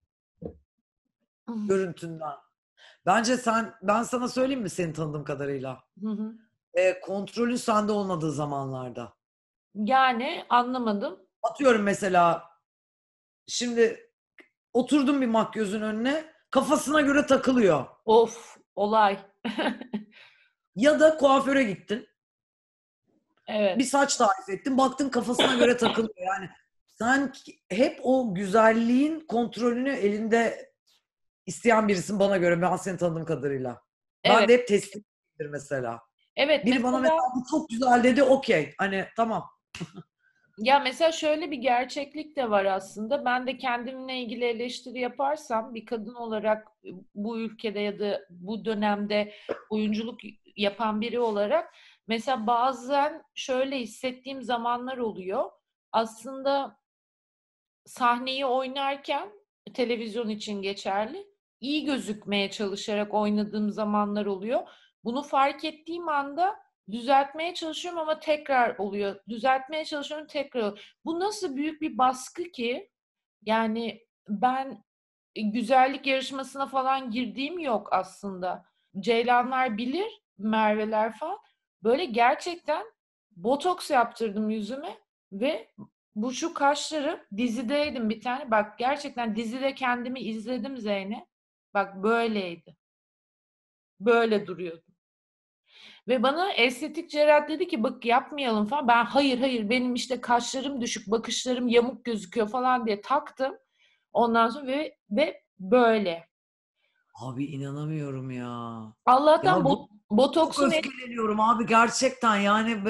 görüntünden. Ben sana söyleyeyim mi seni tanıdığım kadarıyla? Hı hı. Kontrolün sende olmadığı zamanlarda. Yani anlamadım. Atıyorum mesela şimdi oturdum bir makyözün önüne, kafasına göre takılıyor. Of, olay. Ya da kuaföre gittin. Bir Evet. saç tarif ettin. Baktın kafasına göre takılıyor. Yani sen hep o güzelliğin kontrolünü elinde isteyen birisin bana göre, ben seni tanıdığım kadarıyla. Ben Evet. de hep teslimdir mesela. Evet Biri bana mesela mesela bu çok güzel dedi, okey. Hani tamam. ya mesela şöyle bir gerçeklik de var aslında. Ben de kendimle ilgili eleştiri yaparsam bir kadın olarak bu ülkede ya da bu dönemde oyunculuk yapan biri olarak mesela bazen şöyle hissettiğim zamanlar oluyor. Aslında sahneyi oynarken televizyon için geçerli. İyi gözükmeye çalışarak oynadığım zamanlar oluyor. Bunu fark ettiğim anda düzeltmeye çalışıyorum ama tekrar oluyor. Düzeltmeye çalışıyorum tekrar oluyor. Bu nasıl büyük bir baskı ki? Yani ben güzellik yarışmasına falan girdiğim yok aslında. Ceylanlar bilir, Merveler falan. Böyle gerçekten botoks yaptırdım yüzüme ve bu şu kaşlarım dizideydim bir tane. Bak gerçekten dizide kendimi izledim Zeynep. Bak böyleydi. Böyle duruyordu. Ve bana estetik cerrah dedi ki bak yapmayalım falan. Ben hayır hayır benim işte kaşlarım düşük, bakışlarım yamuk gözüküyor falan diye taktım. Ondan sonra ve böyle. Abi inanamıyorum ya. Allah'tan Ya bu çok botoksun öfkeleniyorum abi gerçekten yani.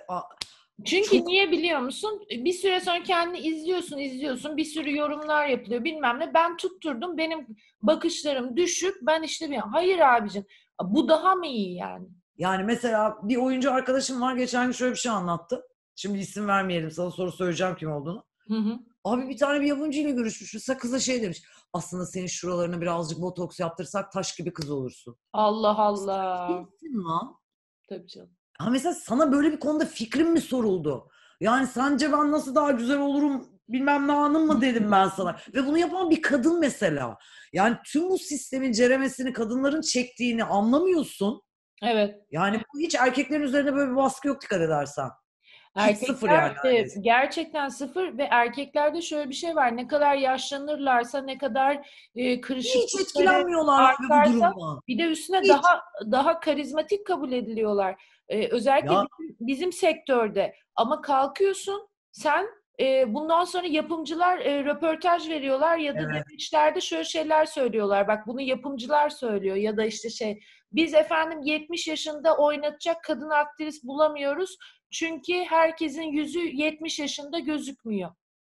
çünkü Çok niye biliyor musun? Bir süre sonra kendini izliyorsun, bir sürü yorumlar yapılıyor bilmem ne. Ben tutturdum, benim bakışlarım düşük, ben işte hayır abicim, bu daha mı iyi yani? yani mesela bir oyuncu arkadaşım var, geçen gün şöyle bir şey anlattı. Şimdi isim vermeyelim, sana soru söyleyeceğim kim olduğunu. Hı hı. Abi bir tane bir yapımcıyla görüşmüş. Mesela kıza şey demiş. Aslında senin şuralarına birazcık botoks yaptırsak taş gibi kız olursun. Allah Sen Allah. kimsin lan? Tabii canım. Ha mesela sana böyle bir konuda fikrin mi soruldu? Yani sence ben nasıl daha güzel olurum bilmem ne anım mı dedim ben sana. Ve bunu yapan bir kadın mesela. Yani tüm bu sistemin ceremesini kadınların çektiğini anlamıyorsun. Evet. Yani bu hiç erkeklerin üzerine böyle bir baskı yok dikkat edersen. Hiç sıfır yani Erkekler de neredeyse. gerçekten sıfır ve erkeklerde şöyle bir şey var. Ne kadar yaşlanırlarsa, ne kadar Hiç kırışıklıkları etkilenmiyorlar abi bu artarsa durumdan. bir de üstüne Hiç. daha karizmatik kabul ediliyorlar. Özellikle Ya bizim sektörde. Ama kalkıyorsun sen bundan sonra yapımcılar röportaj veriyorlar ya da evet. demeçlerde şöyle şeyler söylüyorlar. Bak bunu yapımcılar söylüyor ya da işte biz efendim 70 yaşında oynatacak kadın aktris bulamıyoruz. Çünkü herkesin yüzü 70 yaşında gözükmüyor.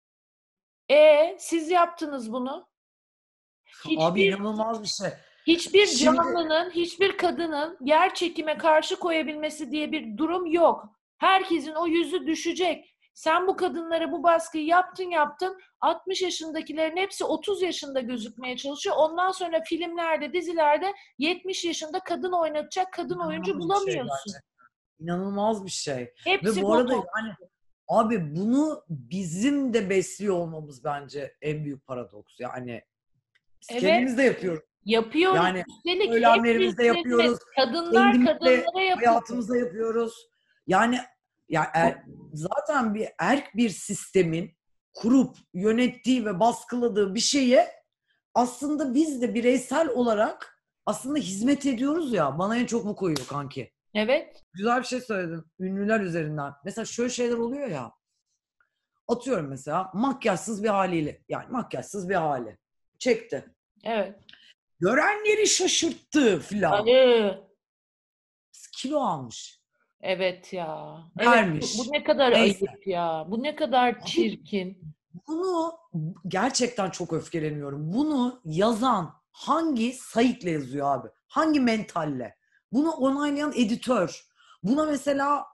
Siz yaptınız bunu. Abi Hiçbir inanılmaz bir şey. hiçbir Şimdi canlının, hiçbir kadının yer çekime karşı koyabilmesi diye bir durum yok. Herkesin o yüzü düşecek. Sen bu kadınlara bu baskıyı yaptın. 60 yaşındakilerin hepsi 30 yaşında gözükmeye çalışıyor. Ondan sonra filmlerde, dizilerde 70 yaşında kadın oynatacak kadın oyuncu inanılmaz bir şey bulamıyorsun. gerçekten. İnanılmaz bir şey. Ve Hepsi bu arada botoks. yani abi bunu bizim de besliyor olmamız bence en büyük paradoks. Yani biz Evet. kendimiz de yapıyoruz. Yapıyoruz. Yani Üstelik söylemlerimizde hepimizin yapıyoruz. kadınlar Kendimizde kadınlara yapıyor. hayatımızda yapıyoruz. Yani ya zaten bir erk bir sistemin kurup yönettiği ve baskıladığı bir şeye aslında biz de bireysel olarak aslında hizmet ediyoruz ya. Bana en çok bu koyuyor kanki. Evet, Güzel bir şey söyledin. Ünlüler üzerinden. Mesela şöyle şeyler oluyor ya. Atıyorum mesela makyajsız bir haliyle. Yani makyajsız bir hali. Çekti. evet. Görenleri şaşırttı filan. Arı. Kilo almış. Evet ya. Evet, bu Vermiş. ne kadar Neyse. ayıp ya. Bu ne kadar Abi çirkin. bunu gerçekten çok öfkeleniyorum. Bunu yazan hangi sayıkla yazıyor abi? Hangi mentalle? Bunu onaylayan editör. Buna mesela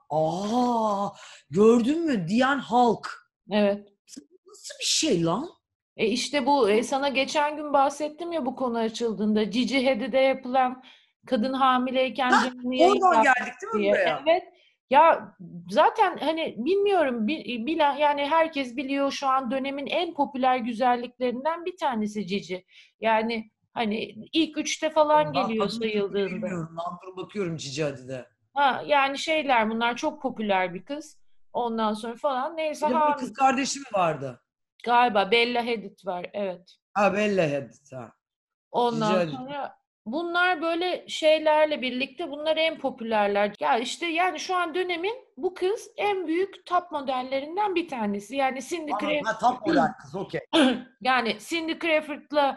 gördün mü diyen halk. Evet. Nasıl bir şey lan? İşte bu sana geçen gün bahsettim ya bu konu açıldığında. Cici Hedi'de yapılan kadın hamileyken canlı yayın Oradan yapmış geldik değil mi diye. buraya? Evet. Ya zaten hani bilmiyorum bilen yani herkes biliyor şu an dönemin en popüler güzelliklerinden bir tanesi Cici. Yani hani ilk üçte falan Oğlum ben geliyor adını bile sayıldığında. bilmiyorum lan. Dur bakıyorum Cici Hadi'de. Ha yani bunlar çok popüler bir kız. Ondan sonra falan neyse Bir de böyle kız kardeşi mi vardı? galiba Bella Hadid var evet. Ha Bella Hadid ha. Cici Ondan Hadid. sonra bunlar böyle şeylerle birlikte bunlar en popülerler. Ya işte yani şu an dönemin bu kız en büyük top modellerinden bir tanesi. Yani Cindy Anladım. Crawford Ha top model kız okey. yani Cindy Crawford'la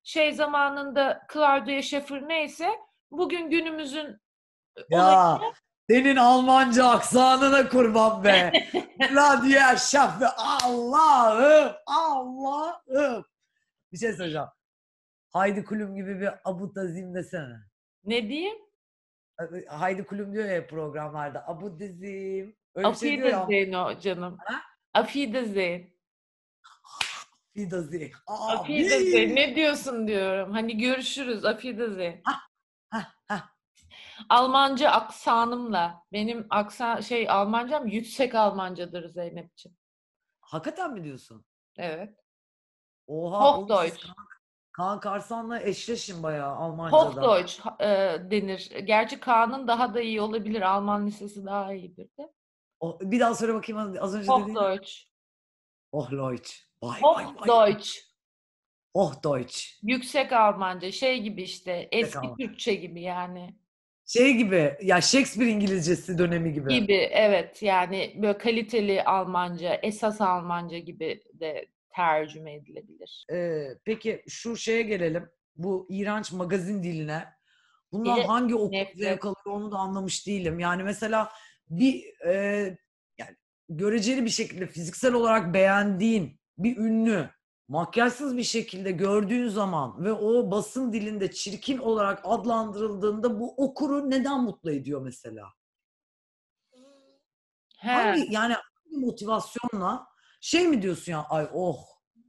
şey zamanında Claudia Schiffer neyse bugün günümüzün olayı. Ya senin Almanca aksanına kurban be. Claudia Schiffer. Allah'ım. Allah'ım. Bir şey söyleyeceğim. Haydi Kulüm gibi bir Abu Dazim desene. Ne diyeyim? Haydi Kulüm diyor ya programlarda. Abu Dazim. Öyle bir Auf şey diyor ya. Wiedersehen o canım. Ha? Auf Wiedersehen. Bir Dazim. Auf Abi. Wiedersehen. Ne diyorsun diyorum. Hani görüşürüz. Auf Wiedersehen. Hah, hah, hah. Almanca aksanımla. Benim Almancam yüksek Almancadır Zeynep'ciğim. Hakikaten mi diyorsun? Evet. Oha oğlum siz Hochdeutsch. Kaan Karsan'la eşleşin bayağı Almanca'da. Hochdeutsch denir. Gerçi Kaan'ın daha da iyi olabilir. Alman lisesi daha iyidir de. Bir daha söyle bakayım az önce dediğini. Hochdeutsch. Oh Leute. Vay vay vay. Hochdeutsch. Oh Deutsch. Yüksek Almanca. Şey gibi işte. Eski Alman. Türkçe gibi yani. Şey gibi ya Shakespeare İngilizcesi dönemi gibi. Gibi evet. Yani böyle kaliteli Almanca, esas Almanca gibi de tercüme edilebilir. Peki şu şeye gelelim. Bu iğrenç magazin diline. Bundan hangi okul Nefret. zevk alıyor onu da anlamış değilim. Yani mesela yani göreceli bir şekilde fiziksel olarak beğendiğin bir ünlü makyajsız bir şekilde gördüğün zaman ve o basın dilinde çirkin olarak adlandırıldığında bu okuru neden mutlu ediyor mesela? He. Hangi motivasyonla şey mi diyorsun ya ay oh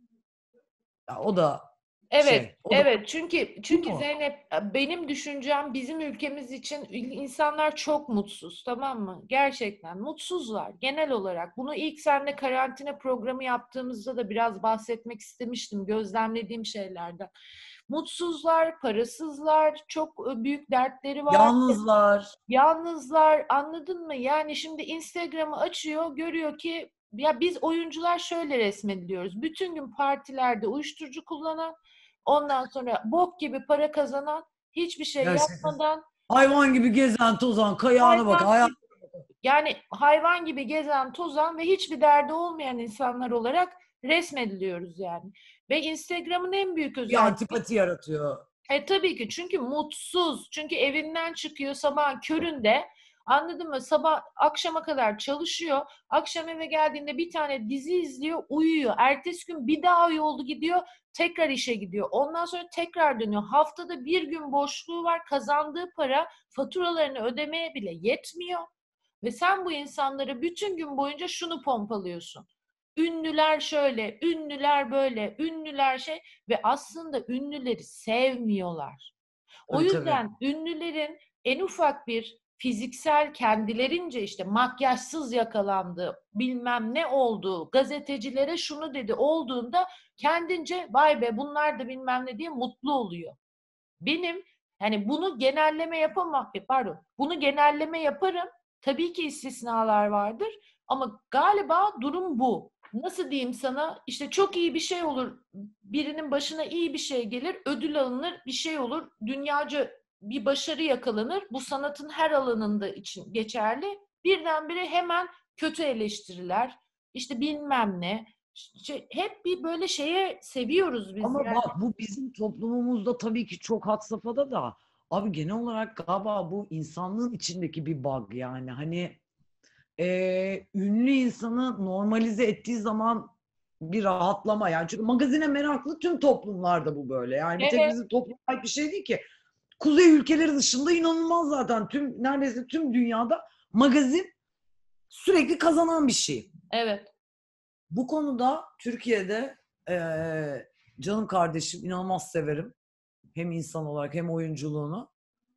ya o da Evet, o da evet. Çünkü mu? Zeynep benim düşüncem bizim ülkemiz için insanlar çok mutsuz, tamam mı? Gerçekten mutsuzlar genel olarak. Bunu ilk seninle karantina programı yaptığımızda da biraz bahsetmek istemiştim, gözlemlediğim şeylerden. Mutsuzlar, parasızlar, çok büyük dertleri var. Yalnızlar. Yalnızlar, anladın mı? Yani şimdi Instagram'ı açıyor, görüyor ki ya biz oyuncular şöyle resmediliyoruz. Bütün gün partilerde uyuşturucu kullanan, ondan sonra bok gibi para kazanan, hiçbir şey Gerçekten. yapmadan Hayvan gibi gezen tozan kayağına bak. hayvan gibi gezen, tozan ve hiçbir derdi olmayan insanlar olarak resmediliyoruz yani. Ve Instagram'ın en büyük Bir özelliği antipati yaratıyor. tabii ki çünkü mutsuz. Çünkü evinden çıkıyor sabah köründe. Anladın mı? Sabah akşama kadar çalışıyor. Akşam eve geldiğinde bir tane dizi izliyor, uyuyor. Ertesi gün bir daha yolda gidiyor, tekrar işe gidiyor. Ondan sonra tekrar dönüyor. Haftada bir gün boşluğu var. Kazandığı para faturalarını ödemeye bile yetmiyor. Ve sen bu insanları bütün gün boyunca şunu pompalıyorsun. Ünlüler şöyle, ünlüler böyle, ünlüler şey ve aslında ünlüleri sevmiyorlar. O Tabii. yüzden ünlülerin en ufak bir fiziksel kendilerince işte makyajsız yakalandığı, bilmem ne olduğu, gazetecilere şunu dedi olduğunda kendince vay be bunlar da bilmem ne diye mutlu oluyor. Benim yani bunu genelleme yapamam, bunu genelleme yaparım. Tabii ki istisnalar vardır ama galiba durum bu. Nasıl diyeyim sana? İşte çok iyi bir şey olur. Birinin başına iyi bir şey gelir, ödül alınır, bir şey olur. Dünyaca bir başarı yakalanır. Bu sanatın her alanında için geçerli. Birdenbire hemen kötü eleştiriler. İşte bilmem ne. Hep bir böyle şeye seviyoruz biz Ama yani. bak bu bizim toplumumuzda tabii ki çok had safhada da abi genel olarak galiba bu insanlığın içindeki bir bug yani hani ünlü insanı normalize ettiği zaman bir rahatlama yani çünkü magazine meraklı tüm toplumlarda bu böyle yani bir tek Evet. bizim topluma ait bir şey değil ki. Kuzey ülkeleri dışında inanılmaz zaten neredeyse tüm dünyada magazin sürekli kazanan bir şey. Evet. Bu konuda Türkiye'de canım kardeşim inanılmaz severim. Hem insan olarak hem oyunculuğunu.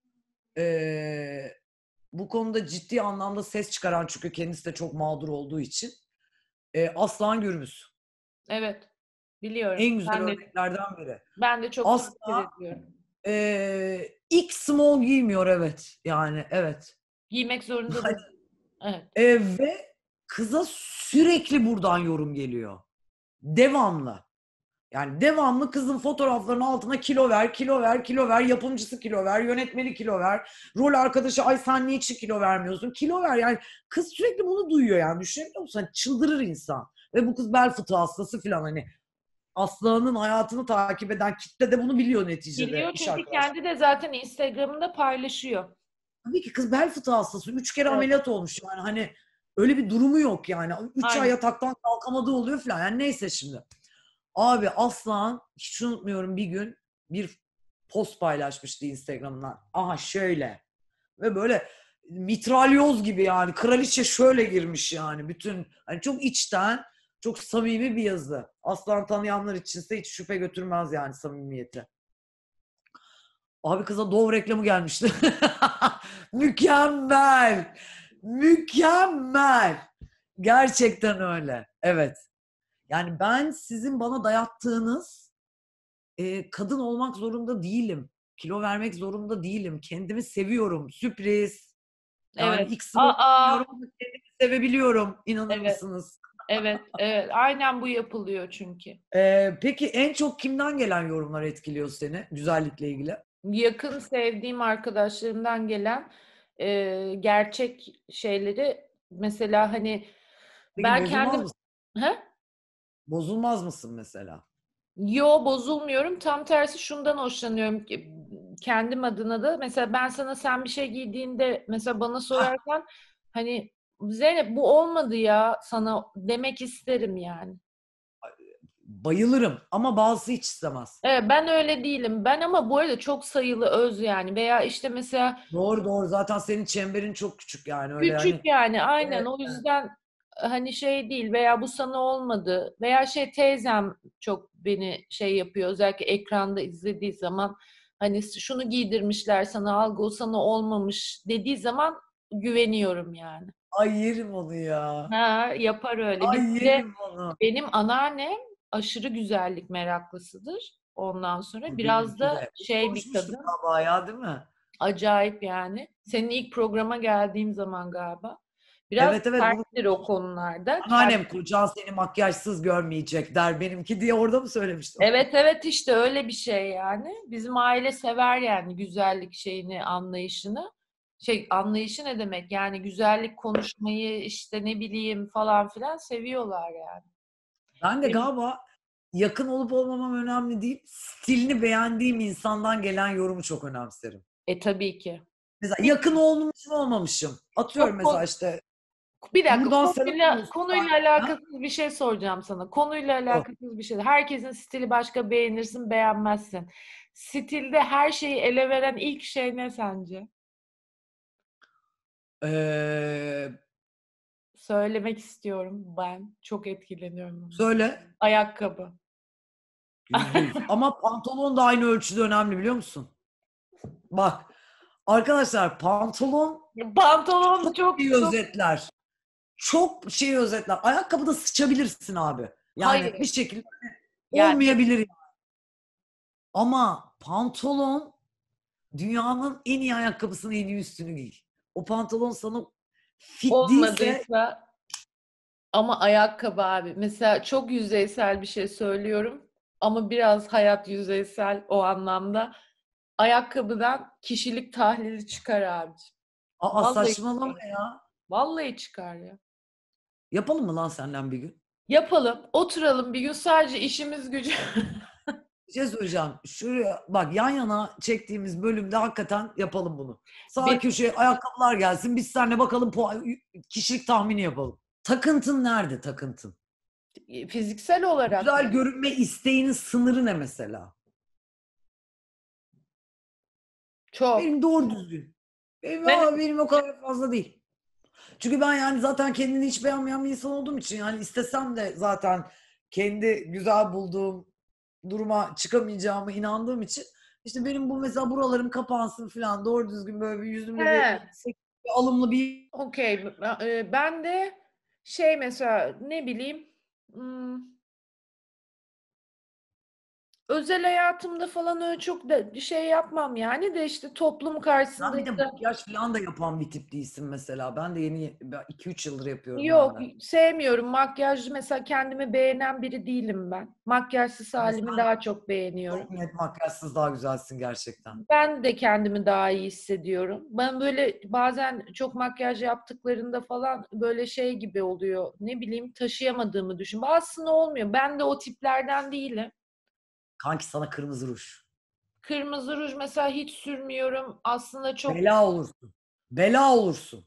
Bu konuda ciddi anlamda ses çıkaran çünkü kendisi de çok mağdur olduğu için Aslan Gürbüz. Evet. Biliyorum. En güzel örneklerden biri. Ben de çok takdir ediyorum. İlk small giymiyor evet. Yani evet. Giymek zorunda değil. Evet. Ve kıza sürekli buradan yorum geliyor. Devamlı. Yani devamlı kızın fotoğraflarının altına kilo ver, kilo ver, kilo ver, yapımcısı kilo ver, yönetmeni kilo ver, rol arkadaşı ay sen niçin kilo vermiyorsun? Kilo ver yani kız sürekli bunu duyuyor yani düşünebiliyor musun? Hani çıldırır insan. Ve bu kız bel fıtığı hastası falan hani Aslan'ın hayatını takip eden kitle de bunu biliyor neticede, Biliyor iş çünkü arkadaşlar. kendi de zaten Instagram'ında paylaşıyor. Tabii ki kız bel fıtığı hastası. 3 kere Evet, ameliyat olmuş yani. Hani öyle bir durumu yok yani. 3 ay aynen. yataktan kalkamadığı oluyor falan. Yani neyse şimdi. Abi Aslan hiç unutmuyorum, bir gün bir post paylaşmıştı Instagram'dan. Aha şöyle. Ve böyle mitralyoz gibi yani. Kraliçe şöyle girmiş yani. Bütün hani çok içten, çok samimi bir yazı. Aslan tanıyanlar içinse hiç şüphe götürmez yani samimiyeti. Abi kıza Dove reklamı gelmişti. Mükemmel. Mükemmel. Gerçekten öyle. Evet. Yani ben sizin bana dayattığınız kadın olmak zorunda değilim. Kilo vermek zorunda değilim. Kendimi seviyorum. Sürpriz. Yani Evet. X'imi Aa, bilmiyorum ama kendimi sevebiliyorum. İnanır evet, mısınız? evet, evet. Aynen bu yapılıyor çünkü. Peki en çok kimden gelen yorumlar etkiliyor seni güzellikle ilgili? Yakın sevdiğim arkadaşlarımdan gelen gerçek şeyleri mesela hani Peki ben bozulmaz kendim. mısın? He? Bozulmaz mısın mesela? Yo, bozulmuyorum. Tam tersi şundan hoşlanıyorum ki kendim adına da mesela ben sana sen bir şey giydiğinde mesela bana Hah, sorarsan hani Zeynep bu olmadı ya sana demek isterim yani. bayılırım ama bazısı hiç istemez. Evet, ben öyle değilim. Ben ama bu arada çok sayılı öz yani veya işte mesela Doğru doğru, zaten senin çemberin çok küçük yani öyle küçük hani. yani aynen Evet, o yüzden hani şey değil veya bu sana olmadı veya şey teyzem çok beni şey yapıyor özellikle ekranda izlediği zaman hani şunu giydirmişler sana algı o sana olmamış dediği zaman güveniyorum yani. ay yerim onu ya. Ha, yapar öyle. Ay Bir de yerim onu. benim anneannem aşırı güzellik meraklısıdır. Ondan sonra biraz Benimki da de. Biz şey bir konuşmuştuk kadın. galiba ya, değil mi? Acayip yani. Senin ilk programa geldiğim zaman galiba. Biraz Evet evet, bunu serttir o konularda. anneannem kocan seni makyajsız görmeyecek der benimki diye orada mı söylemiştim? Evet evet işte öyle bir şey yani. Bizim aile sever yani güzellik şeyini, anlayışını. Şey anlayışı ne demek? Yani güzellik konuşmayı işte ne bileyim falan filan seviyorlar yani. Ben de Benim, galiba yakın olup olmamam önemli değil. Stilini beğendiğim insandan gelen yorumu çok önemserim. tabii ki. Mesela yakın Peki olmuşum olmamışım. Atıyorum çok mesela işte bir dakika buradan selam olsun konuyla Saygı'ya. alakasız bir şey soracağım sana. Konuyla Sor. alakasız bir şey. Herkesin stili başka, beğenirsin, beğenmezsin. Stilde her şeyi ele veren ilk şey ne sence? Ee, Söylemek istiyorum ben. Çok etkileniyorum ondan. söyle. Ayakkabı. %100. Ama pantolon da aynı ölçüde önemli, biliyor musun? Bak arkadaşlar, pantolon Pantolon çok çok şeyi çok özetler. Çok şeyi özetler. Ayakkabıda sıçabilirsin abi. Yani bir hayır. şekilde Yani olmayabilir. Ama pantolon dünyanın en iyi ayakkabısının en iyi üstünü giy. O pantolon sana fit değilse olmadıysa ama ayakkabı abi. Mesela çok yüzeysel bir şey söylüyorum ama biraz hayat yüzeysel o anlamda. Ayakkabıdan kişilik tahlili çıkar abi. aa, Vallahi saçmalama çıkar. ya. Vallahi çıkar ya. Yapalım mı lan senden bir gün? Yapalım, oturalım bir gün sadece işimiz gücü. Bir şey söyleyeceğim. Şuraya bak, yan yana çektiğimiz bölümde hakikaten yapalım bunu. Sağ Be- köşeye ayakkabılar gelsin. Biz seninle bakalım kişilik tahmini yapalım. Takıntın nerede, takıntın? Fiziksel olarak Güzel mı? görünme isteğinin sınırı ne mesela? Çok. Benim doğru düzgün. Benim, Ben benim o kadar fazla değil. Çünkü ben yani zaten kendini hiç beğenmeyen bir insan olduğum için yani istesem de zaten kendi güzel bulduğum duruma çıkamayacağımı inandığım için işte benim bu mesela buralarım kapansın falan, doğru düzgün böyle bir yüzümde he, bir alımlı bir okey. Ben de şey mesela ne bileyim hmm, özel hayatımda falan öyle çok da şey yapmam yani de işte toplum Sen karşısında bir de makyaj falan da yapan bir tip değilsin mesela. Ben de yeni 2-3 yıldır yapıyorum ben yok de. sevmiyorum makyajlı mesela kendimi beğenen biri değilim ben. Makyajsız Ama halimi sen daha çok beğeniyorum. çok net makyajsız daha güzelsin gerçekten. Ben de kendimi daha iyi hissediyorum. Ben böyle bazen çok makyaj yaptıklarında falan böyle şey gibi oluyor. Ne bileyim taşıyamadığımı düşün. Bazısında olmuyor. Ben de o tiplerden değilim. Kanki sana kırmızı ruj. Kırmızı ruj mesela hiç sürmüyorum. Aslında çok Bela olursun. Bela olursun.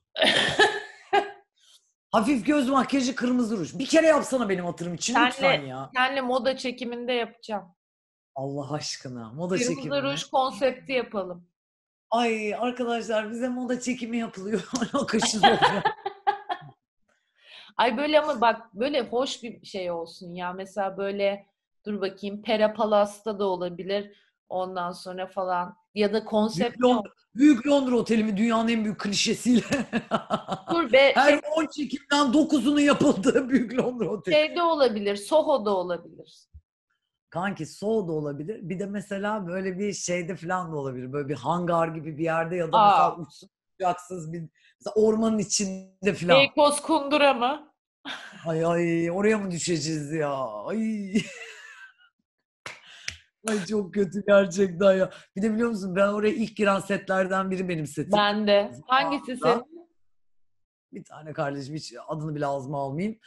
Hafif göz makyajı, kırmızı ruj. Bir kere yapsana benim hatırım için lütfen senle ya. senle moda çekiminde yapacağım. Allah aşkına. Moda çekimi Kırmızı ruj mi? konsepti yapalım. Ay arkadaşlar bize moda çekimi yapılıyor. Alakasız olacağım. Ay böyle ama bak böyle hoş bir şey olsun ya. Mesela böyle dur bakayım Pera Palas'ta da olabilir. Ondan sonra falan ya da konsept ne olur? Büyük Londra Oteli mi dünyanın en büyük klişesiyle. Dur be Her 10 çekimden 9'unun yapıldığı Büyük Londra Oteli. şeyde olabilir. Soho'da olabilir. Kanki Soho da olabilir. Bir de mesela böyle bir şeyde falan da olabilir. Böyle bir hangar gibi bir yerde ya da mesela Aa, uçsuz bucaksız bir mesela ormanın içinde falan. Beykoz Kundura mı? Ay ay oraya mı düşeceğiz ya? Ay. Ay çok kötü gerçekten ya. Bir de biliyor musun ben oraya ilk giren setlerden biri benim setim. Ben de. Hangisi Zamanında. senin? Bir tane kardeşim hiç adını bile ağzıma almayayım.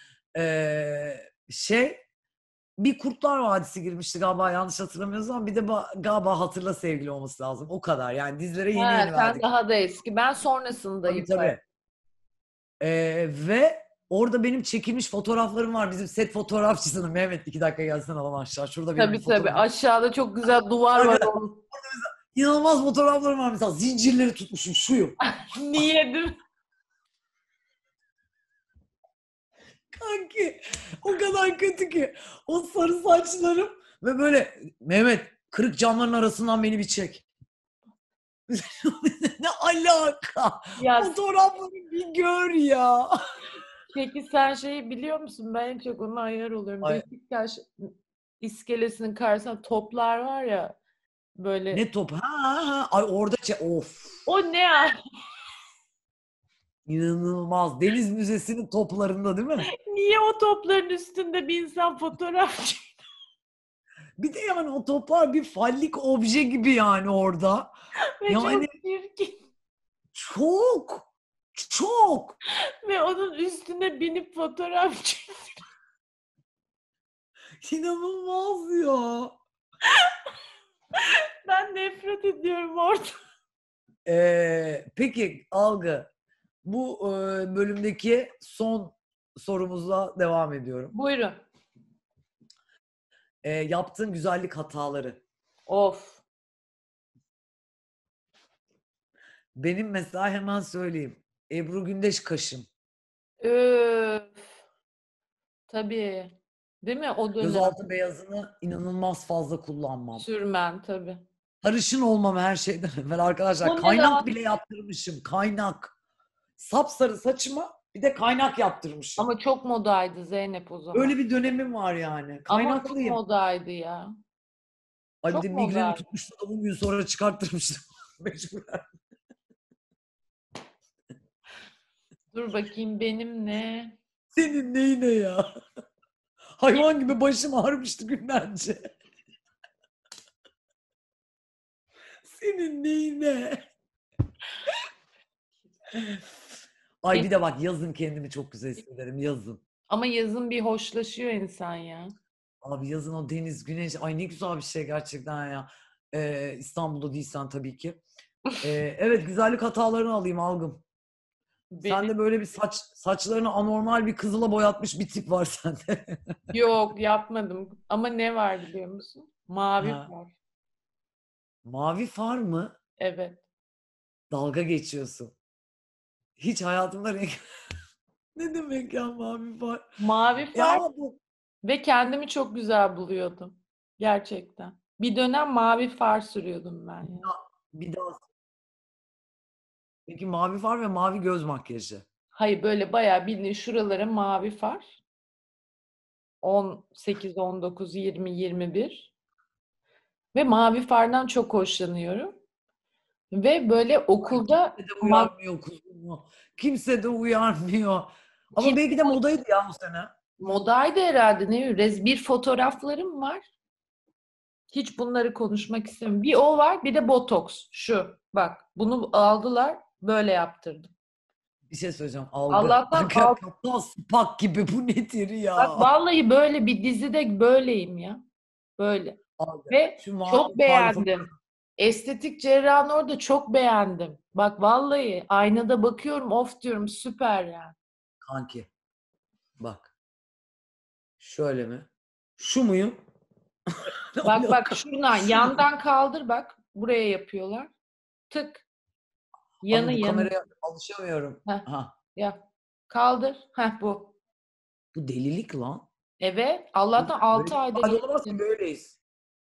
Şey bir Kurtlar Vadisi girmişti galiba yanlış hatırlamıyorsam. Bir de galiba Hatırla Sevgili olması lazım. O kadar. Yani dizilere yeni Ha, yeni sen verdik. daha da eski. Ben Tabii sonrasındayım. tabii. Ve orada benim çekilmiş fotoğraflarım var. Bizim set fotoğrafçısının Mehmet 2 dakika gelsene lan aşağı. Şurada benim bir Tabii tabii. fotoğrafım. Aşağıda çok güzel duvar var Arkadaşlar onun. inanılmaz fotoğraflarım var mesela. Zincirleri tutmuşum şuyum. Niye değil mi? Kanki o kadar kötü ki. O sarı saçlarım ve böyle Mehmet kırık camların arasından beni bir çek. Ne alaka? Ya Fotoğrafları bir gör ya. peki sen şeyi biliyor musun? Ben en çok ona ayar oluyorum. Ay, Beşiktaş iskelesinin karşısında toplar var ya ne böyle. top? Ha, ha. Ay orada of. O ne ya? İnanılmaz. Deniz Müzesi'nin toplarında değil mi? Niye o topların üstünde bir insan fotoğraf Bir de yani o toplar bir fallik obje gibi yani orada. ve Yani çok çirkin. çok çok Ve onun üstüne binip fotoğraf inanılmaz ya. Ben nefret ediyorum orada. Peki Algı, bu bölümdeki son sorumuzla devam ediyorum. Buyurun. Yaptığın güzellik hataları. Of. Benim mesela hemen söyleyeyim. Ebru Gündeş kaşım. Öf. Tabii. Değil mi o dönem? Gözaltı beyazını inanılmaz fazla kullanmam. Sürmen tabii. Sarışın olmam her şeyden evvel arkadaşlar. O ne Kaynak lan? bile yaptırmışım. Kaynak. Sapsarı saçıma bir de kaynak yaptırmışım. Ama çok modaydı Zeynep o zaman. Öyle bir dönemim var yani. Ama çok Kaynaklıyım. modaydı ya. Ay bir de Çok migrenim modaydı. tutmuştu da 10 gün sonra çıkarttırmıştım. Mecburen. Dur bakayım benim ne? Senin neyine ya? Hayvan gibi başım ağrımıştı günlerce. Senin neyine? Ay bir de bak yazın kendimi çok güzel hissederim yazın. Ama yazın bir hoşlaşıyor insan ya. Abi yazın o deniz, güneş, ay ne güzel bir şey gerçekten ya. İstanbul'da değilsen tabii ki. Evet güzellik hatalarını alayım Algım. Benim Sende böyle bir saçlarını anormal bir kızıla boyatmış bir tip var sende. yok yapmadım. Ama ne var biliyor musun? Mavi Ha, var. mavi far mı? Evet. Dalga geçiyorsun. Hiç hayatımda renk... Ne demek ya mavi far? Mavi Ya far ama bu ve kendimi çok güzel buluyordum. Gerçekten. Bir dönem mavi far sürüyordum ben ya. bir daha. Peki mavi far ve mavi göz makyajı. Hayır böyle bayağı bildiğin şuralara mavi far. 18, 19, 20, 21. Ve mavi fardan çok hoşlanıyorum. Ve böyle okulda Kimse de uyarmıyor kuzumu. Kimse de uyarmıyor. Ama kim belki de modaydı ya o sene. modaydı herhalde, ne bileyim, bir fotoğraflarım var. Hiç bunları konuşmak istemiyorum. Bir o var, bir de botoks. Şu bak, bunu aldılar, böyle yaptırdım. Bir şey söyleyeceğim. Algı. Allah'tan Kaptan Spock gibi bu nedir bak, ya? vallahi böyle bir dizide böyleyim ya. Böyle. Algı. Ve Şu mavi çok farlı beğendim. fotoğrafı. Estetik cerrahını orada çok beğendim. Bak vallahi aynada bakıyorum, of diyorum, süper yani. Kanki. Bak. Şöyle mi? Şu muyum? Ne Bak bak, alaka? şuradan Şu mu? yandan kaldır bak. Buraya yapıyorlar. Tık. Yanı Abi bu yanı. kameraya alışamıyorum. Heh, Ha. yap. Kaldır. Heh, bu. Bu delilik lan. Evet. Allah'tan 6 Böyle bir ayda ifade olamaz ki geçti. böyleyiz.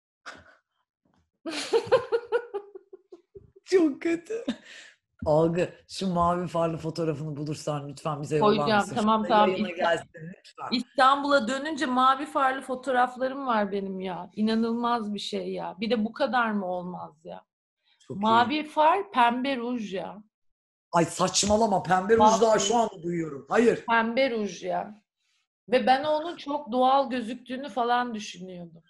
Çok kötü. Algı. Şu mavi farlı fotoğrafını bulursan lütfen bize yollar Koyacağım. mısın? Tamam Şurada tamam. yayına gelsin lütfen. İstanbul'a dönünce mavi farlı fotoğraflarım var benim ya. İnanılmaz bir şey ya. Bir de bu kadar mı olmaz ya? Çok iyi. Mavi far, pembe ruj ya. Ay saçmalama, pembe ruj daha Vallahi şu anda duyuyorum. Hayır. pembe ruj ya. Ve ben onun çok doğal gözüktüğünü falan düşünüyordum.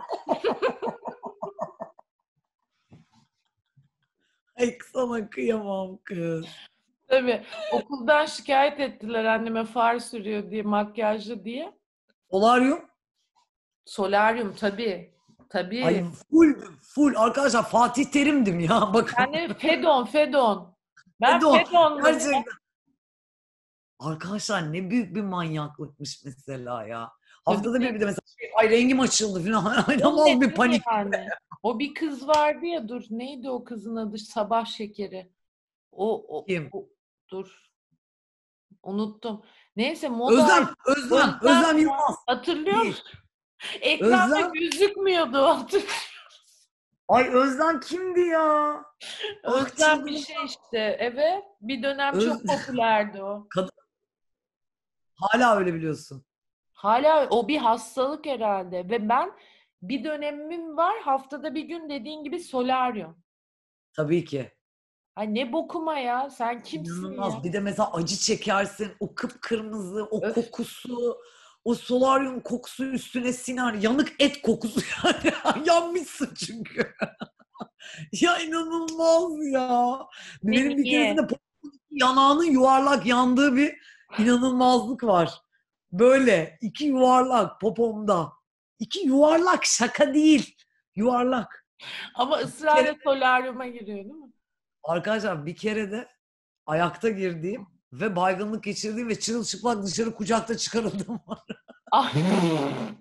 Ay sana kıyamam kız. Tabii okuldan şikayet ettiler anneme, far sürüyor diye, makyajlı diye. Solaryum. Solaryum tabii. Ay Tabii. full. Arkadaşlar Fatih Terim'dim ya. Bakın. Yani Fedon. Ben Pardon. Fedon'dum ya. Gerçekten. Arkadaşlar ne büyük bir manyaklıkmış mesela ya. Haftada bir Tabii. de mesela ay rengim açıldı falan. O İnanılmaz bir nedir panik. yani? O bir kız vardı ya, dur neydi o kızın adı? Sabah Şekeri. Kim? Dur unuttum. Neyse, moda Özlem Özlem ya. Yılmaz. Hatırlıyor Değil. musun? Ekranda Özlem. gözükmüyordu. Ay Özlem kimdi ya? Ah Özlem bir çıldırdım. şey işte. Evet. Bir dönem Öz... çok popülerdi o. Kadın... Hala öyle biliyorsun. Hala o bir hastalık herhalde. Ve ben bir dönemim var, haftada bir gün dediğin gibi solaryum. Tabii ki. Ay ne bokuma ya. Sen kimsin ya? İnanılmaz. Bir de mesela acı çekersin. O kıpkırmızı, o Öf. kokusu, o solaryum kokusu üstüne siner. Yanık et kokusu yani. Yanmışsın çünkü. Ya inanılmaz ya. Benim bir Niye? keresinde yanağının yuvarlak yandığı bir inanılmazlık var. Böyle iki yuvarlak popomda. İki yuvarlak şaka değil. Yuvarlak. Ama Bir kere, ısrarla solaryuma giriyor değil mi? arkadaşlar bir kere de ayakta girdiğim ve baygınlık geçirdiğim ve çırılçıplak dışarı kucakta çıkarıldığım var. Ah.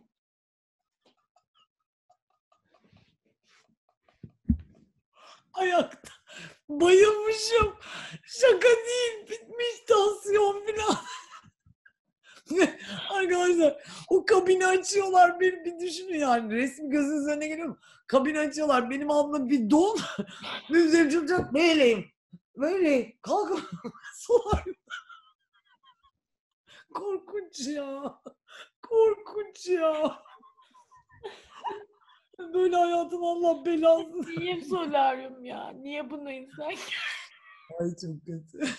Ayakta. Bayılmışım. Şaka değil. Bitmiş tansiyon falan. Ve arkadaşlar o kabini açıyorlar. Bir düşünün yani. Resmi gözünüzün önüne geliyor mu? Kabini açıyorlar. Benim alnımda bir don. Ve üzerim çıkacak. Böyleyim. Böyleyim. Kalk. Solar. Korkunç ya. Korkunç ya. Böyle hayatım Allah belasını. Niye solaryum ya? Niye bunu insan? Ay çok kötü.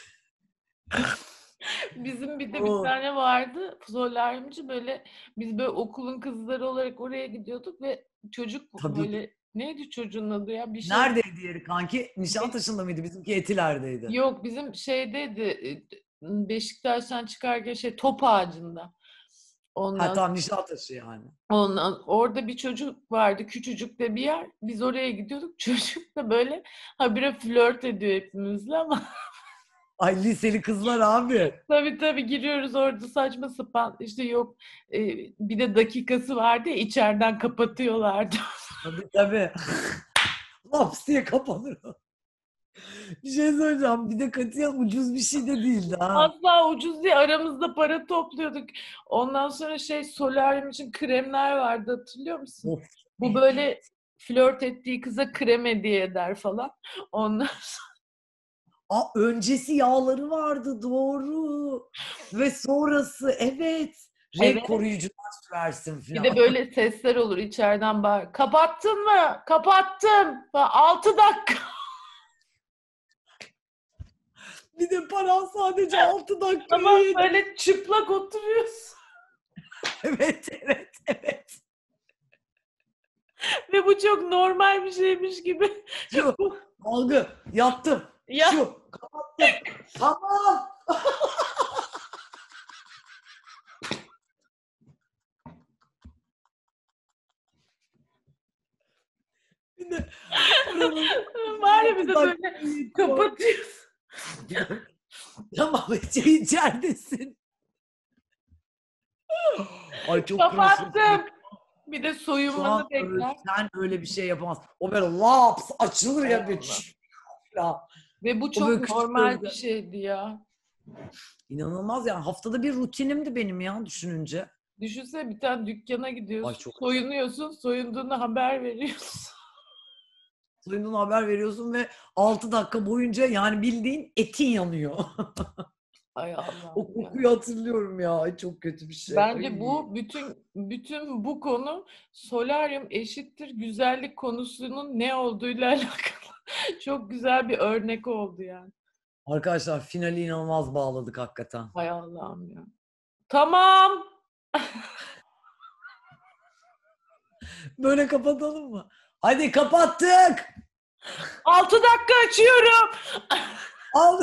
Bizim bir de bir Oo, tane vardı solaryumcu, böyle biz böyle okulun kızları olarak oraya gidiyorduk ve çocuk tabii ki. böyle, neydi çocuğun adı ya, bir şey, Neredeydi yeri kanki? Nişantaşı'nda mıydı? Bizimki Etiler'deydi. yok bizim şeydeydi, Beşiktaş'tan çıkarken şey, top ağacında. Ha Ondan tamam Nişantaşı yani. orada bir çocuk vardı, küçücük de bir yer. Biz oraya gidiyorduk. Çocuk da böyle habire flört ediyor hepimizle ama Ay liseli kızlar abi. tabii giriyoruz orada, saçma sapan işte, yok bir de dakikası vardı ya, içeriden kapatıyorlardı. Tabii. Laps diye kapanır o. Bir şey söyleyeceğim. Bir de katiyen ucuz bir şey de değildi ha. Asla ucuz diye aramızda para topluyorduk. Ondan sonra şey, solaryum için kremler vardı, hatırlıyor musun? Of. Bu böyle flört ettiği kıza krem hediye eder falan. Ondan Öncesi yağları vardı doğru. Ve sonrası evet. Renk Evet. koruyucular sürersin Bir de falan. böyle sesler olur içeriden bağır. Kapattın mı? Kapattım. 6 dakika. Bir de paran sadece 6 dakikaya Ama yetiyor. böyle çıplak oturuyorsun. Evet, evet, evet. Ve bu çok normal bir şeymiş gibi. Şu algı yaptım. Ya Şu kapattım. Tamam. Bir de paranın var ya bir 6 de böyle dakikaya yetiyor. kapatıyorsun. Tamam, içeridesin. Ay çok kırılsın. Kapattım. Bir de Şu soyunmanı an bekler. sen öyle bir şey yapamazsın. O böyle laps açılır Hay ya bir Allah. ya. Ve bu O böyle çok küçük normal bir gözler. şeydi ya. İnanılmaz yani. Haftada bir rutinimdi benim ya düşününce. Düşünsene bir tane dükkana Ay gidiyorsun, çok soyunuyorsun, soyunduğunu haber veriyorsun. soyunduğunu haber veriyorsun ve 6 dakika boyunca yani bildiğin etin yanıyor. Ay O Allah'ım ya. kokuyu hatırlıyorum ya. Ay çok kötü bir şey. Bence Ay. bu bütün bu konu solaryum eşittir güzellik konusunun ne olduğuyla alakalı. Çok güzel bir örnek oldu yani. Arkadaşlar finali inanılmaz bağladık hakikaten. Hay Allah'ım ya. Tamam. Böyle kapatalım mı? Hadi kapattık. 6 dakika açıyorum. Al.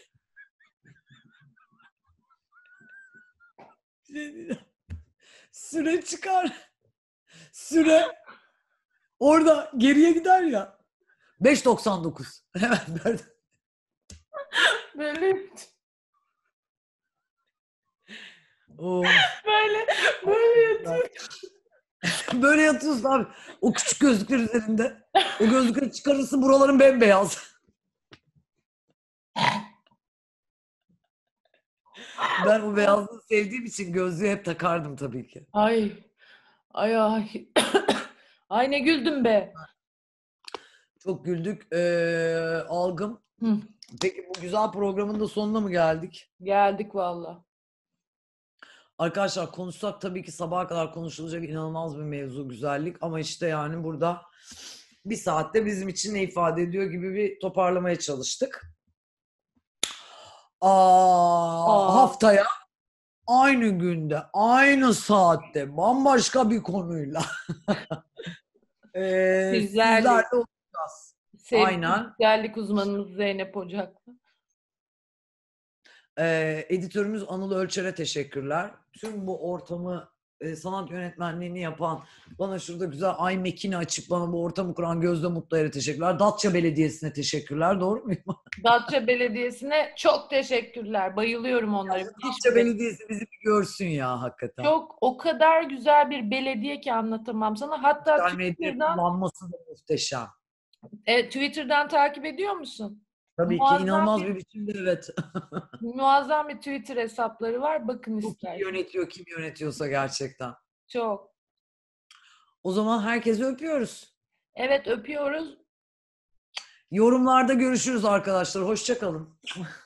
Bir şey diyeceğim. Süre çıkar. Süre orada geriye gider ya. 5.99. Hemen böyle. Böyle Of. böyle böyle yatıyor. Böyle yatıyorsun abi. O küçük gözlükler üzerinde. O gözlükleri çıkarırsın buraların bembeyaz. Ben o beyazlığı sevdiğim için gözlüğü hep takardım tabii ki. Ay. Ay ay. Ay ne güldüm be. Çok güldük. Algım. Hı, Peki bu güzel programın da sonuna mı geldik? geldik valla. Arkadaşlar konuşsak tabii ki sabaha kadar konuşulacak inanılmaz bir mevzu güzellik. Ama işte yani burada bir saatte bizim için ne ifade ediyor gibi bir toparlamaya çalıştık. Aa, Haftaya aynı günde, aynı saatte, bambaşka bir konuyla sizlerle sizlerle olacağız. sevgili Aynen. güzellik uzmanımız Zeynep Ocaklı. Editörümüz Anıl Ölçer'e teşekkürler. Tüm bu ortamı, sanat yönetmenliğini yapan, bana şurada güzel iMakine'i açıp bana bu ortamı kuran Gözde Mutlu'ya teşekkürler. Datça Belediyesi'ne teşekkürler. Doğru muyum? Datça Belediyesi'ne çok teşekkürler. Bayılıyorum onlara. Müthiş Datça bir Belediyesi bizi bir görsün ya hakikaten. çok o kadar güzel bir belediye ki anlatamam sana. Hatta Sosyal medya kullanması da muhteşem. Twitter'dan takip ediyor musun? Tabii ki Muazzam inanılmaz bir bir biçimde evet. muazzam bir Twitter hesapları var. Bakın Bu kim isterseniz. yönetiyor, kim yönetiyorsa gerçekten. Çok. O zaman herkesi öpüyoruz. Evet öpüyoruz. Yorumlarda görüşürüz arkadaşlar. Hoşça kalın.